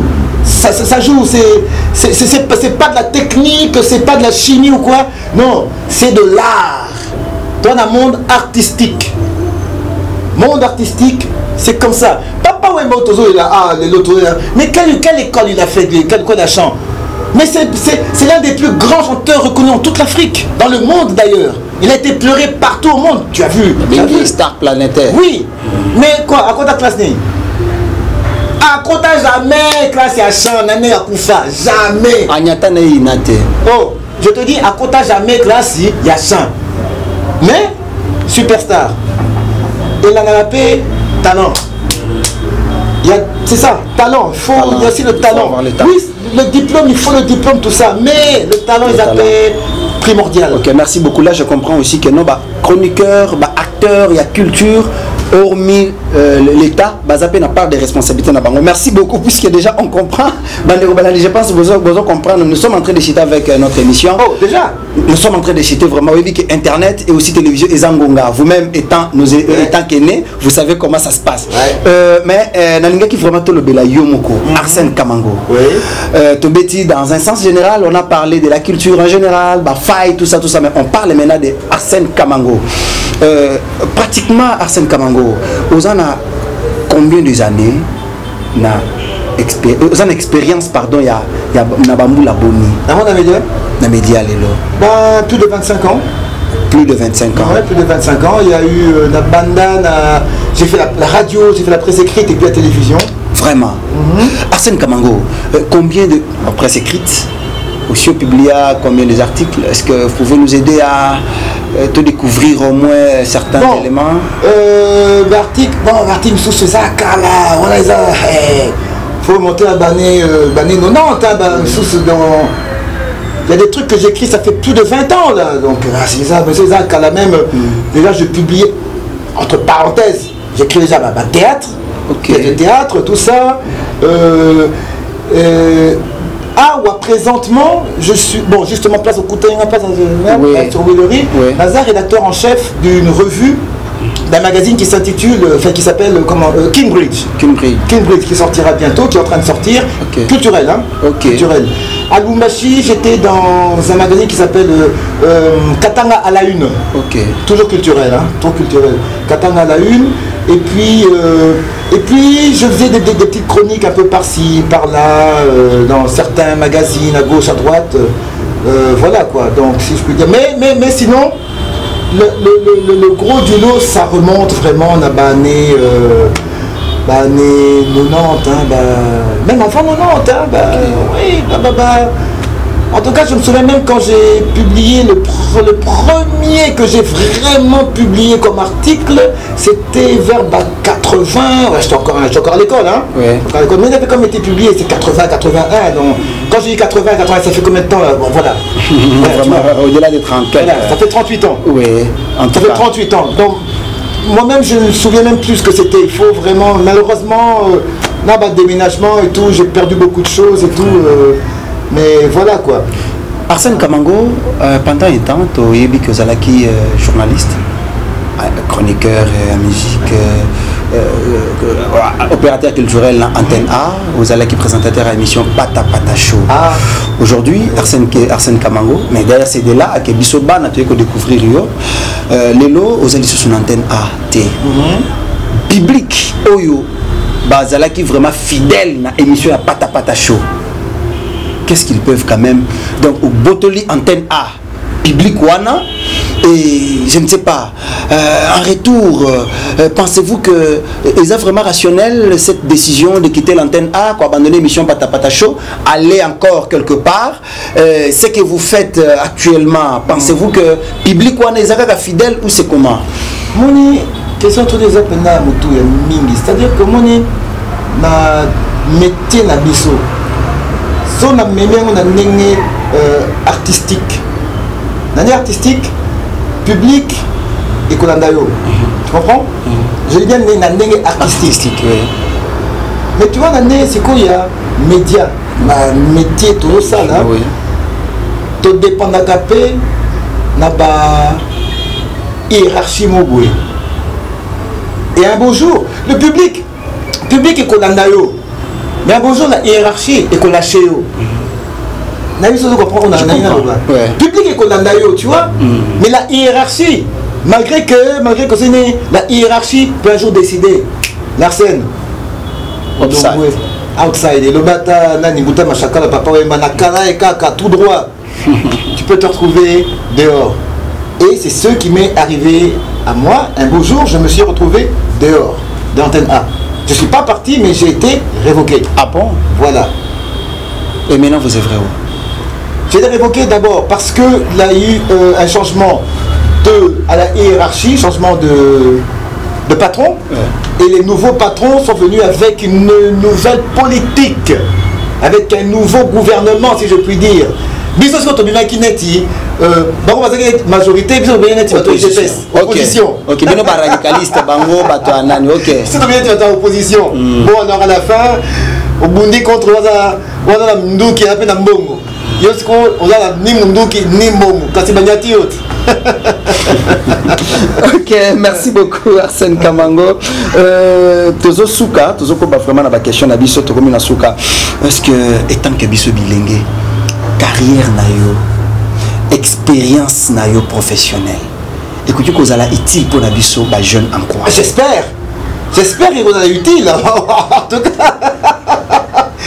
c'est pas de la technique, c'est pas de la chimie ou quoi. Non, c'est de l'art. Dans un monde artistique. Monde artistique, c'est comme ça. Papa Wemba Otozo, il a mais quelle école il a fait, quel quoi d'achat? Mais c'est l'un des plus grands chanteurs reconnus en toute l'Afrique, dans le monde d'ailleurs. Il a été pleuré partout au monde, tu as vu. Des stars planétaires. Oui, mais quoi, à quoi ta classe n'est? À quoi t'as jamais classe à chant, n'année à Koufa, jamais. Agnata n'est inate. Oh, je te dis, à quoi t'as jamais classe, il y a chant. Mais, superstar. Et la rapé, talent. C'est ça, talent. Il y a aussi le talent. Oui, le diplôme, il faut le diplôme, tout ça. Mais le talent, ils appellent primordial. Ok, merci beaucoup. Là, je comprends aussi que non, chroniqueur, acteur, il y a culture. Hormis l'État, Bazapé n'a pas de responsabilité. Merci beaucoup, puisque déjà on comprend. Je pense que vous comprendre. Nous sommes en train de citer avec notre émission. Oh, déjà? Nous sommes en train de citer vraiment. Oui, que Internet et aussi télévision et Zangonga. Vous-même étant qu'aîné, vous savez comment ça se passe. Ouais. Mais Nalinga qui vraiment tout le bela Yomoko, Arsène Kamango. Oui. Tobeti, dans un sens général, on a parlé de la culture en général, faille, tout ça, mais on parle maintenant de Arsène Kamango. Pratiquement Arsène Kamango, vous en avez combien d'années vous en expérience, pardon, il y a Nabamou Laboni. Dans les médias? Dans les médias, plus de 25 ans. Plus de 25 ans. Ouais, plus de 25 ans. Il y a eu la banda, j'ai fait la radio, j'ai fait la presse écrite et puis la télévision. Vraiment. Arsène Kamango, combien de presse écrite, aussi au Publia, combien d'articles? Est-ce que vous pouvez nous aider à te découvrir au moins certains éléments? L'article sous ça, Kala, on a ça. Faut monter à Bané 90, il y a des trucs que j'écris, ça fait plus de 20 ans là. Donc c'est ça, Kala même. Déjà, je publiais, entre parenthèses, j'écris déjà théâtre. Le théâtre, tout ça. Présentement, je suis, justement, place au Koutaïna, place sur Willery, Nazar, rédacteur en chef d'une revue, d'un magazine qui s'intitule, qui s'appelle Kingbridge, qui sortira bientôt, qui est en train de sortir, culturel, hein, culturel. À Lumbashi, j'étais dans un magazine qui s'appelle Katanga à la une, toujours culturel, hein, trop culturel, Katanga à la une. Et puis je faisais des petites chroniques un peu par-ci, par-là, dans certains magazines, à gauche, à droite. Voilà quoi, donc si je peux dire. Mais sinon, le gros du lot, ça remonte vraiment à année 90, hein, même avant 90, hein, oui, En tout cas, je me souviens même quand j'ai publié le premier que j'ai vraiment publié comme article, c'était vers 80, j'étais encore à l'école, hein. Mais il avait comme été publié, c'est 80, 81, donc quand j'ai dit 80, ça fait combien de temps là? Bon, voilà. Au-delà des 30. Voilà, ça fait 38 ans. Oui, ça fait 38 ans. Donc, moi-même, je ne me souviens même plus ce que c'était. Il faut vraiment, malheureusement, déménagement et tout, j'ai perdu beaucoup de choses et tout. Mais voilà quoi. Arsène Kamango, pendant un temps, tu as vu que Zalaki journaliste, chroniqueur en musique, opérateur culturel Antenne A, Zalaki présentateur à l'émission Pata Pata Show. Aujourd'hui, Arsène Kamango, mais derrière c'est de là que Bissoba n'a pu découvrir Lelo, aux alliés sur Antenne A, public, Oyo, Zalaki vraiment fidèle à l'émission Pata Pata Show. Qu'est-ce qu'ils peuvent quand même, donc au Botoli Antenne A, public Wana, et je ne sais pas, en retour, pensez-vous que est vraiment rationnel cette décision de quitter l'antenne A, pour abandonner l'émission Pata Pata Show, aller encore quelque part, ce que vous faites actuellement, pensez-vous que public Wana est fidèle ou c'est comment? Moni, question tous les appels à Moutou et Mingi, c'est-à-dire que Moni, na métier na biso. So na mémé on a nengé artistique. Nani artistique, public et kolandayo. Tu comprends? Je dis bien na nengé artistique. Mais tu vois nane c'est quoi il y a média, ma métier tout ça là. Tout dépend de capé na ba hiérarchie moboué. Et un beau jour, le public est kolandayo. Mais un bonjour, la hiérarchie est qu'on l'a chez eux. Public est qu'on l'a tu vois. Mais la hiérarchie, malgré que c'est la hiérarchie peut un jour décider. L'arsène. Outside. Et le bata, nani, bouta, machakala, papa, manakala et kaka, tout droit. Tu peux te retrouver dehors. Et c'est ce qui m'est arrivé à moi. Un beau jour, je me suis retrouvé dehors, de l'antenne A. Je ne suis pas parti, mais j'ai été révoqué. Ah bon? Voilà. Et maintenant, vous êtes vrai où? J'ai été révoqué d'abord parce qu'il y a eu un changement à la hiérarchie, changement de patron. Et les nouveaux patrons sont venus avec une nouvelle politique, avec un nouveau gouvernement, si je puis dire. Biso ce que tu as dit, majorité, opposition. Ok, mais nous pas radicaliste, bango, bato anani, ok. Si tu as opposition, bon alors à la fin, au Bundi contre on a la Mnduki qui a fait un bongo. Yosko, on a la ni Mnduki ni bongo, kasi banyati autre. Ok, merci beaucoup Arsène Kamango. Tozo Souka, Tozo Koba vraiment dans la question na biso Tokomi na Souka. Est-ce que étant que biso bilingue, carrière na yo, expérience na yo professionnelle, écoutez que vous allez utile pour la biso ba jeune en quoi? J'espère que vous allez utile. En tout cas,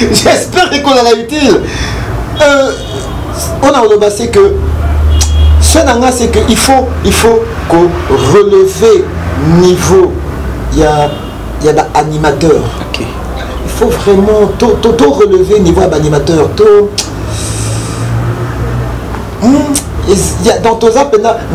j'espère que vous allez utile. On a rebassé que ce Nanga, c'est qu'il faut qu'on relever niveau. Il y a l'animateur. Ok. Il faut vraiment tout relever niveau d'animateur. Dans tous les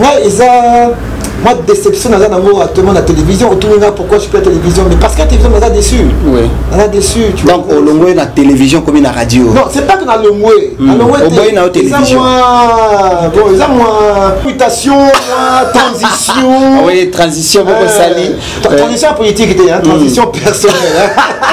moi, déception actuellement la télévision. Pourquoi je suis plus à la télévision? Mais parce que la télévision nous a déçus. Oui. On a déçu. Donc, au long de la télévision comme la radio. Non, c'est pas que dans le moué. Au bout de la télévision. Bon, ils ont moins mutation, transition. Ah oui, transition, beaucoup sali. Transition politique, transition personnelle.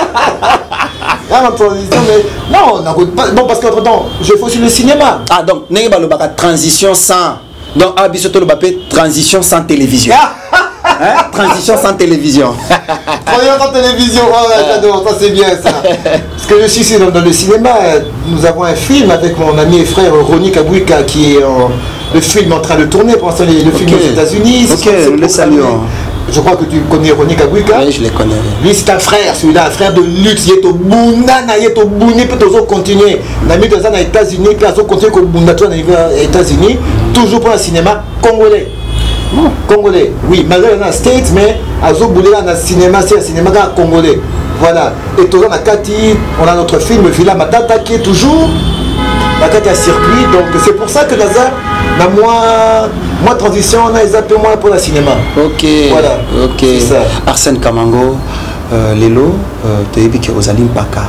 Transition, mais non, bon, parce que pourtant, je fais sur le cinéma. Ah, donc, n'est pas le transition sans. Donc, transition sans télévision. Transition sans télévision. Transition sans télévision, j'adore, ça c'est bien ça. Parce que je suis ici dans le cinéma, nous avons un film avec mon ami et frère Ronnie Kabouika qui est le film en train de tourner pour l'instant, le film aux États-Unis. Ok, nous le saluons. Je crois que tu connais Ronnie Kabouika. Oui, je les connais. Lui, c'est un frère, celui-là, un frère de lutte. Il est au Bounana, il est au Bouni, peut continuer. Il a mis deux ans aux États-Unis, puis il a continué au Bounana, aux États-Unis, toujours pour le cinéma congolais. Congolais, oui, malgré dans les States, mais à Zoboulé, dans le cinéma, c'est un cinéma congolais. Voilà. Et toujours dans Kati, on a notre film Villa Matata qui est toujours la Kati à circuit. Donc c'est pour ça que Lazare, moi transition, on a un peu moins pour le cinéma. Ok. Voilà. Ok. Ça. Arsène Kamango, Lelo, tu as dit que Rosaline Paka.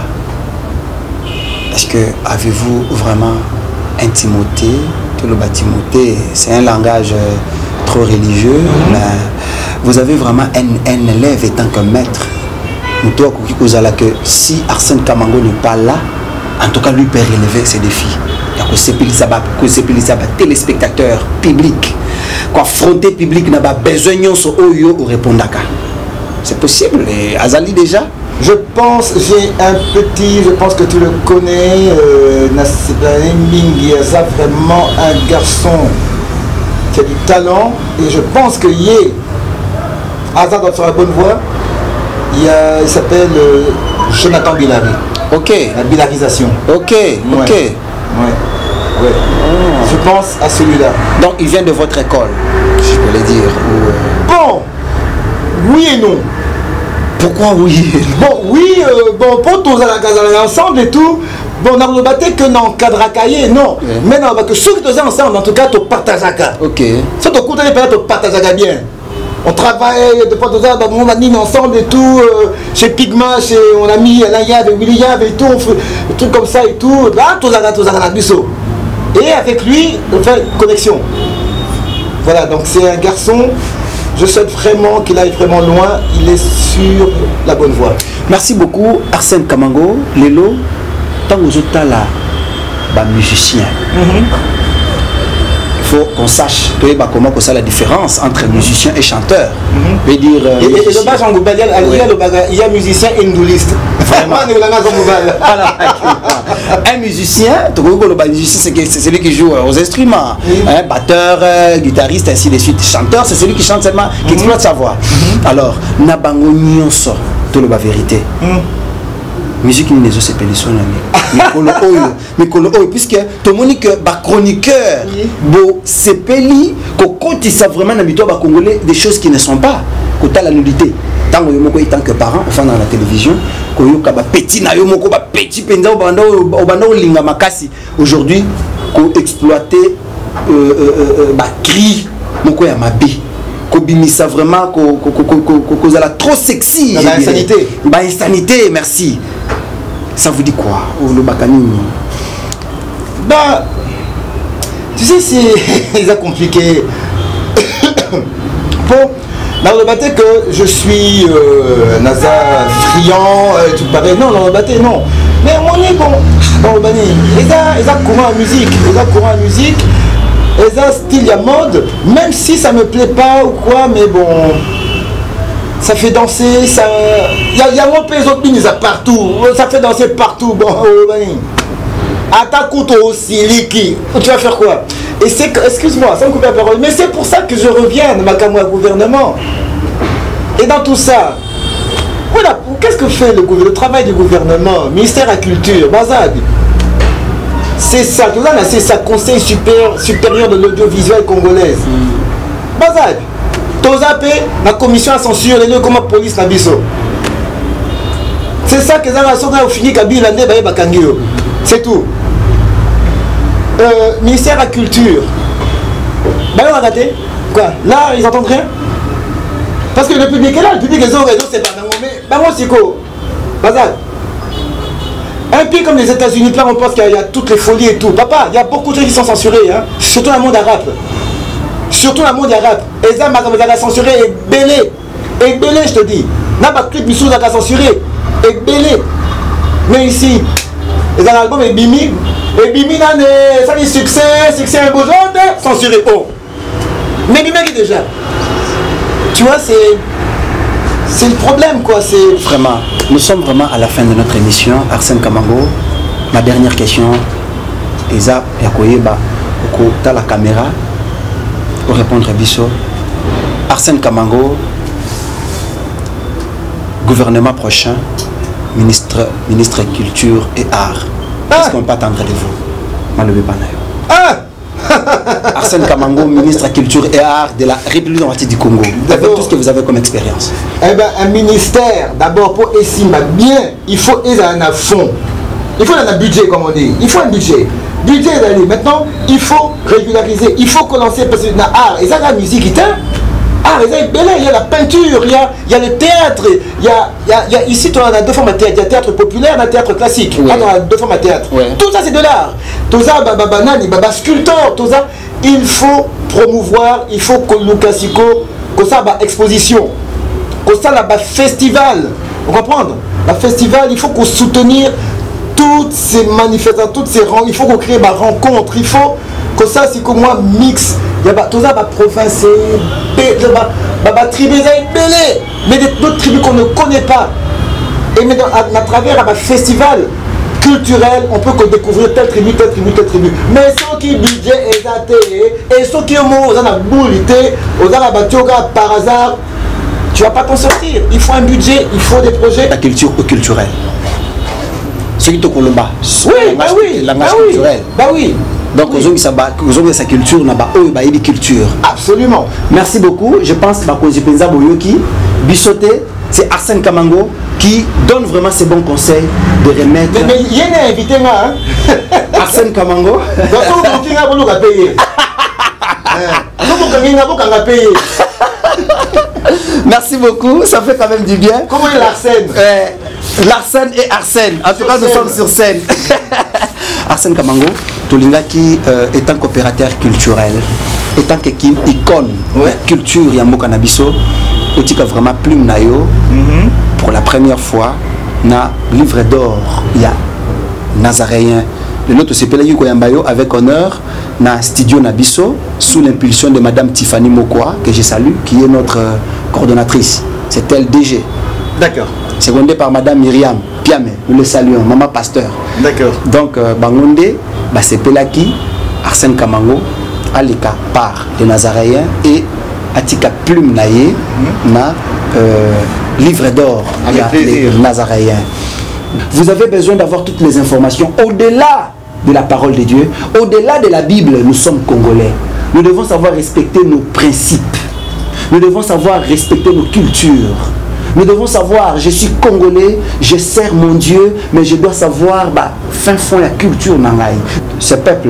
Est-ce que avez-vous vraiment un Timothée? Le Timothée, c'est un langage trop religieux, mais vous avez vraiment un élève étant que maître. Nous devons que si Arsène Kamango n'est pas là, en tout cas lui peut relever ses défis. Que c'est téléspectateurs, public, affronter public n'a pas besoin de répondre. C'est possible. Et Azali déjà. Je pense, j'ai un petit, je pense que tu le connais, Mingi, vraiment un garçon qui a du talent, et je pense qu'il y est, Azad dans la bonne voie, il s'appelle Jonathan Bilari. Ok. La bilarisation. Ok, ouais. Ok. Ouais. Ouais. Oh. Je pense à celui-là. Donc il vient de votre école, je peux le dire. Bon, oui et non. Pourquoi oui? Bon, oui, bon, pour tous ensemble et tout, bon, on a le battu que non, cadre cahier, non. Yeah. Mais non, que ceux qui sont ensemble, en tout cas, tu partages. Ok. Si tu écoutes les périodes, tu partages bien. On travaille de part de ça, on anime ensemble et tout, chez Pigma, chez mon ami Alain et William et tout, on fait des trucs comme ça et tout. Là, tous les et avec lui, on fait une connexion. Voilà, donc c'est un garçon. Je souhaite vraiment qu'il aille vraiment loin. Il est sur la bonne voie. Merci beaucoup, Arsène Kamango. Lelo, tant que vous êtes là, musicien. Il faut qu'on sache comment ça la différence entre musicien et chanteur. Veut dire. Et le bas en Goubal, il y a musicien et ndouliste. Vraiment. Un musicien, c'est celui qui joue aux instruments, batteur, guitariste, ainsi de suite. Chanteur, c'est celui qui chante seulement, qui exploite sa voix. Alors, Nabango Nyonso, tout la vérité. Musique ni les autres c'est Mikolo Oyo, puisque tout le monde que chroniqueur, bo sepeli, quand ils savent vraiment d'habitude à Congolais des choses qui ne sont pas, quand la nullité. Tant que parent, enfin dans la télévision, petit penza au linga makasi. Aujourd'hui, qu'on exploiter cri moko ya mabe. Kobimisa vraiment qu'on a trop sexy. Insanité. Insanité, merci. Ça vous dit quoi? Le bakanini? Bah, tu sais, c'est compliqué. Bon. Dans le bâté que je suis Naza friand, tu parais, non, dans le bâté, non. Mais on est bon, dans le bâté, ils ont courant à musique, ils ont style à mode, même si ça me plaît pas ou quoi, mais bon, ça fait danser, ça... Il y a mon pays autres mines partout, ça fait danser partout, bon, au bâté. Attaque aussi, Liki, tu vas faire quoi? Et c'est, excuse-moi, sans couper la parole, mais c'est pour ça que je reviens de ma caméra gouvernement. Et dans tout ça, voilà, qu'est-ce que fait le travail du gouvernement, ministère de la Culture, Bazad? C'est ça, c'est ça, Conseil supérieur de l'audiovisuel congolaise. Bazal, Tozapé, la commission à censure, les deux comme la police na biso. C'est ça que ça va finir Kabila Ndé Baye Bakangio. C'est tout. Ministère de la Culture. Bah on a raté. Quoi? Là, ils entendent rien. Parce que le public est là, le public est là, c'est pas mais bah moi c'est quoi? Bazal. Un pays comme les États-Unis, là on pense qu'il y a toutes les folies et tout. Papa, il y a beaucoup de gens qui sont censurés, hein? Surtout dans le monde arabe. Surtout dans le monde arabe. Et ça, m'a censuré et belé. Et belé, je te dis. N'a pas de clip, Missou a censuré. Et belé. Mais ici, les albums et Bimi. Et Bimi, ça dit succès un beau genre, censuré. Oh. Mais Bimi est déjà. Tu vois, c'est le problème, quoi. Vraiment, nous sommes vraiment à la fin de notre émission. Arsène Kamango, ma dernière question. Eza Yakoyeba, dans la caméra, pour répondre à Bisso. Arsène Kamango, gouvernement prochain, ministre culture et art. Qu'est-ce qu'on peut attendre de vous? Malheureux Panayo. Arsène Kamango, ministre culture et art de la République démocratique du Congo. Avec tout ce que vous avez comme expérience. Eh bien, un ministère, d'abord pour estimer bien, il faut un fond. Il faut un budget, comme on dit. Il faut un budget. Budget d'aller. Maintenant, il faut régulariser. Il faut commencer parce que dans l'art, et ça, la musique, il y a la peinture, il y a le théâtre, il y a ici, on a deux formes de théâtre. Il y a théâtre populaire et théâtre classique. Oui. On a deux formes de théâtre. Oui. Tout ça, c'est de l'art. Tout ça, sculpteur, tout ça. Il faut promouvoir, il faut que Lukasiko, que ça, exposition, que ça, festival. Vous comprenez? La festival, il faut qu'on soutenir toutes ces manifestations, toutes ces rangs. Il faut qu'on crée des rencontres. Il faut que ça, c'est que moi, mix. Il y a tout ça, province, tribus, mais d'autres tribus qu'on ne connaît pas. Et mais à travers un festival culturel, on peut découvrir telle tribu. Mais ceux qui budget est athée, et ceux qui ont la boulité, par hasard, tu ne vas pas t'en sortir. Il faut un budget, il faut des projets. La culture ou culturelle. Ceux qui te colomba. Oui, langage culturel. Bah oui. Donc, vous avez sa culture, on a une culture. Absolument. Merci beaucoup. Je pense que Boyoki, Bissoté, c'est Arsène Kamango qui donne vraiment ses bons conseils de remettre. Mais il y a un invité, hein? Arsène Kamango. Merci beaucoup, ça fait quand même du bien. Comment est l'Arsène? L'arsène et Arsène. En tout cas, nous sommes sur scène. Arsène Kamango, Tolingaki étant coopérateur culturel, étant icône culture Yambo Kanabiso, Otika vraiment plume nayo pour la première fois na livre d'or il y a Nazaréen. Le nôtre s'appelle Yambayo avec honneur na studio Nabiso sous l'impulsion de Madame Tiffany Mokwa que je salue, qui est notre coordonnatrice. C'est elle DG. D'accord. Secondé par Madame Myriam Piame, nous le saluons, maman pasteur. D'accord. Donc, Bangonde, c'est Pelaki, Arsène Kamango, Alika par les Nazaréens et Atika Plume Naye, na livre d'or les Nazaréens. Vous avez besoin d'avoir toutes les informations au-delà de la parole de Dieu, au-delà de la Bible. Nous sommes Congolais. Nous devons savoir respecter nos principes. Nous devons savoir respecter nos cultures. Nous devons savoir, je suis Congolais, je sers mon Dieu, mais je dois savoir, fin fond la culture nangai. Ce peuple,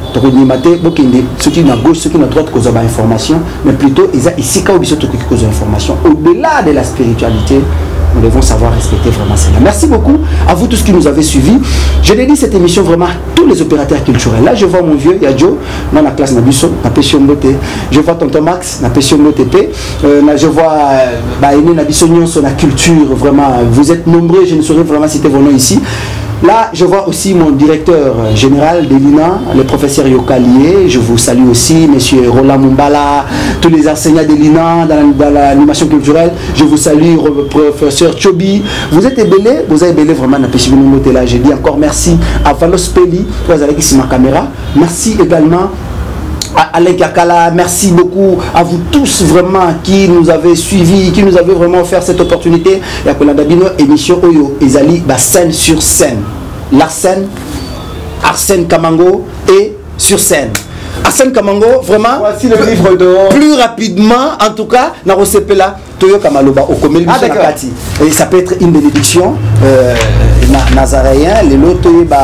ceux qui sont à gauche, ceux qui sont à droite, causent information, mais plutôt, ils ont ici quand ils causent information. Au-delà de la spiritualité, nous devons savoir respecter vraiment cela. Merci beaucoup à vous tous qui nous avez suivis. Je dédie cette émission vraiment à tous les opérateurs culturels. Là, je vois mon vieux Yadjo, dans la classe Nabiso, Napession Mbote. Je vois Tonton Max, Napession Mbote. Je vois Aîné Nabiso Nyon sur la culture. Vraiment, vous êtes nombreux, je ne saurais vraiment citer vos noms ici. Là, je vois aussi mon directeur général de l'INA, le professeur Yokalié. Je vous salue aussi, monsieur Roland Mumbala, tous les enseignants de l'INA dans l'animation culturelle. Je vous salue, professeur Chobi. Vous êtes ébélé, vous avez ébélé vraiment. Là, je dis encore merci à Valos Peli, vous avez ici ma caméra. Merci également à Alain Kakala, merci beaucoup à vous tous vraiment qui nous avez suivis, qui nous avez vraiment offert cette opportunité. Et après la émission Oyo Ezali, scène sur scène. L'Arsène Arsène Kamango est sur scène. Arsène Kamango, vraiment, voici le livre d'or. Plus rapidement, en tout cas, dans là, Toyo Kamaloba, au Komel et ça peut être une bénédiction. Nazaréen, les lots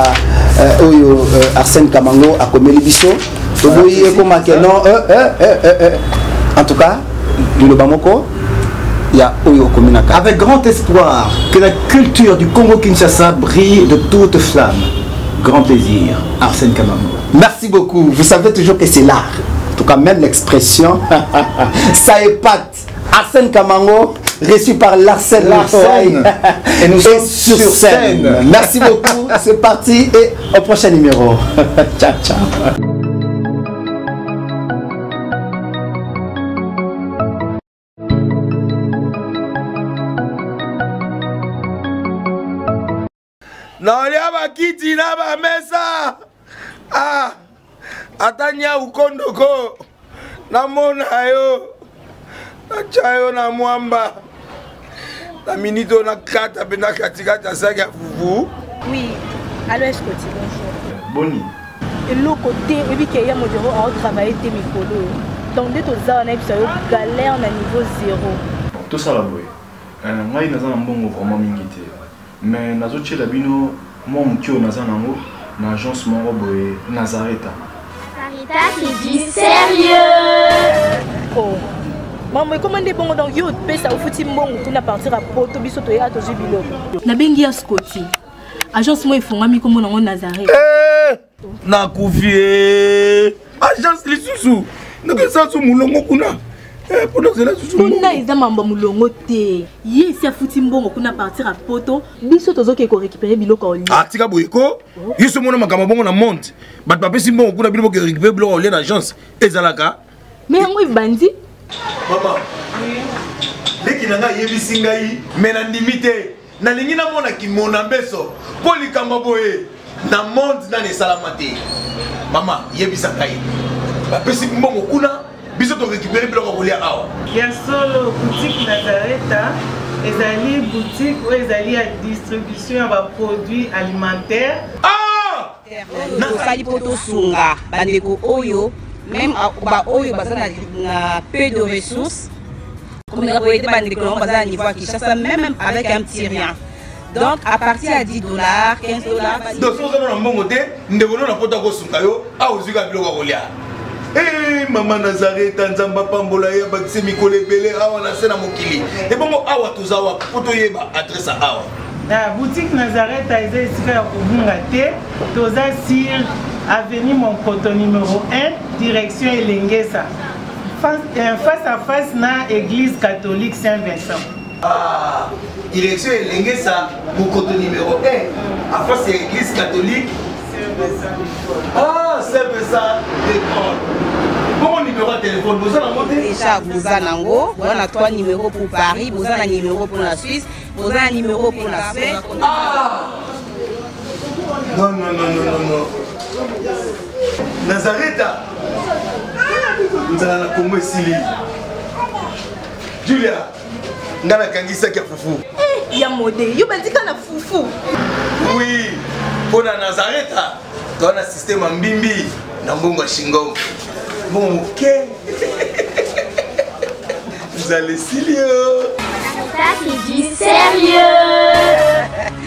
Arsène Kamango à Komel Bisso. En tout cas, le Lobamoko, il y a Oyo Kominaka. Avec grand espoir que la culture du Congo-Kinshasa brille de toutes flammes. Grand plaisir, Arsène Kamango. Merci beaucoup. Vous savez toujours que c'est l'art. En tout cas, même l'expression, ça épate. Arsène Kamango, reçu par Larsen. Et nous sommes sur scène. Merci beaucoup. C'est parti et au prochain numéro. Ciao, ciao. Naolia bakiti na ba mesa. Ah, atanya ukondoko. Namona yo. Nachayo na mwamba. La minito na kata bena katikata saga fufu. Oui, alors est-ce que tu bonjour. Boni. Et l'autre côté, et puis qu'il y a mon bureau à travailler tes micros. Donc dès que tu as un galère na niveau 0. Tout ça là boy. Moi il naza mbongo vraiment mingité. Mais nazo tche labino moi mukio naza nango na agence moko boy Nazareta. Sarita qui dit sérieux. Oh. Maman, comment est bon donc yo pesa au fouti mbongo pour na partir à Poto biso to ya to jibilo. Na bengi ya Scotty. Agence moi ifongami comme nango Nazareta. Na kufie. Agence lisusu. Naka sasu mulongo kuna. Pour nous là susu. Kuna iza mamba mulongo te. Ye si afuti mbongo kuna partir à Poto biso tozo ke ko récupérer biloko oli. Ah tika boyeko. Yiso mona makama bongo na monte. Bat papa si mbongo kuna biloko ke récupérer biloko oli na agence. Ezalaka. Mais yango ibandi. Maman. Leki nanga yebisi ngai mena ndimite. Na lingi na mona ki mona beso. Poli kamba boye. Na monde na ne salamate. Maman yebisa ngai. Ba pesi mbongo kuna biso to récupérer biloko kolia awa. Ya solo boutique Nazareta, ezali boutique ou ezali à distribution ya produits alimentaires. Ah! Nakali poto sunga bandeko oyo même ba oyo bazana na peu de ressources. Comme on a été bandeko on bazana niveau Kinshasa même avec un petit rien. Donc à partir à $10, $15. Donc si on a un bon côté, nous devons na poto ko sunga yo, a ozuka biloko kolia. Eh maman Nazareta nzamba pambola ya bakise mikole belé awa na sena mokili. Et bongo awa tozawa poto yeba adresse awa. La boutique Nazareta est ici à Obungate, toza sur avenue Monkoto numéro 1, direction Elengesa. Face à face na église catholique Saint-Vincent. Ah, direction Elengesa, Monkoto numéro 1, à face à l'église catholique Saint-Vincent. Ah, Saint-Vincent d'école. Bon numéro de téléphone, vous allez monter Déjà, vous avez on a 3 numéros pour Paris, vous avez un numéro pour la Suisse, vous avez un numéro pour la Suède. Ah! Non. Nazareta. Nous allons la Congo Sili. Julia, ngana kangisa kia fufu. Ya modé, yo bandika na fufu. Oui, pour la Nazareta, dans un système en bimbi, dans Bongo Shingo. Bon, ok. Vous allez Silio. Sarita qui dit sérieux.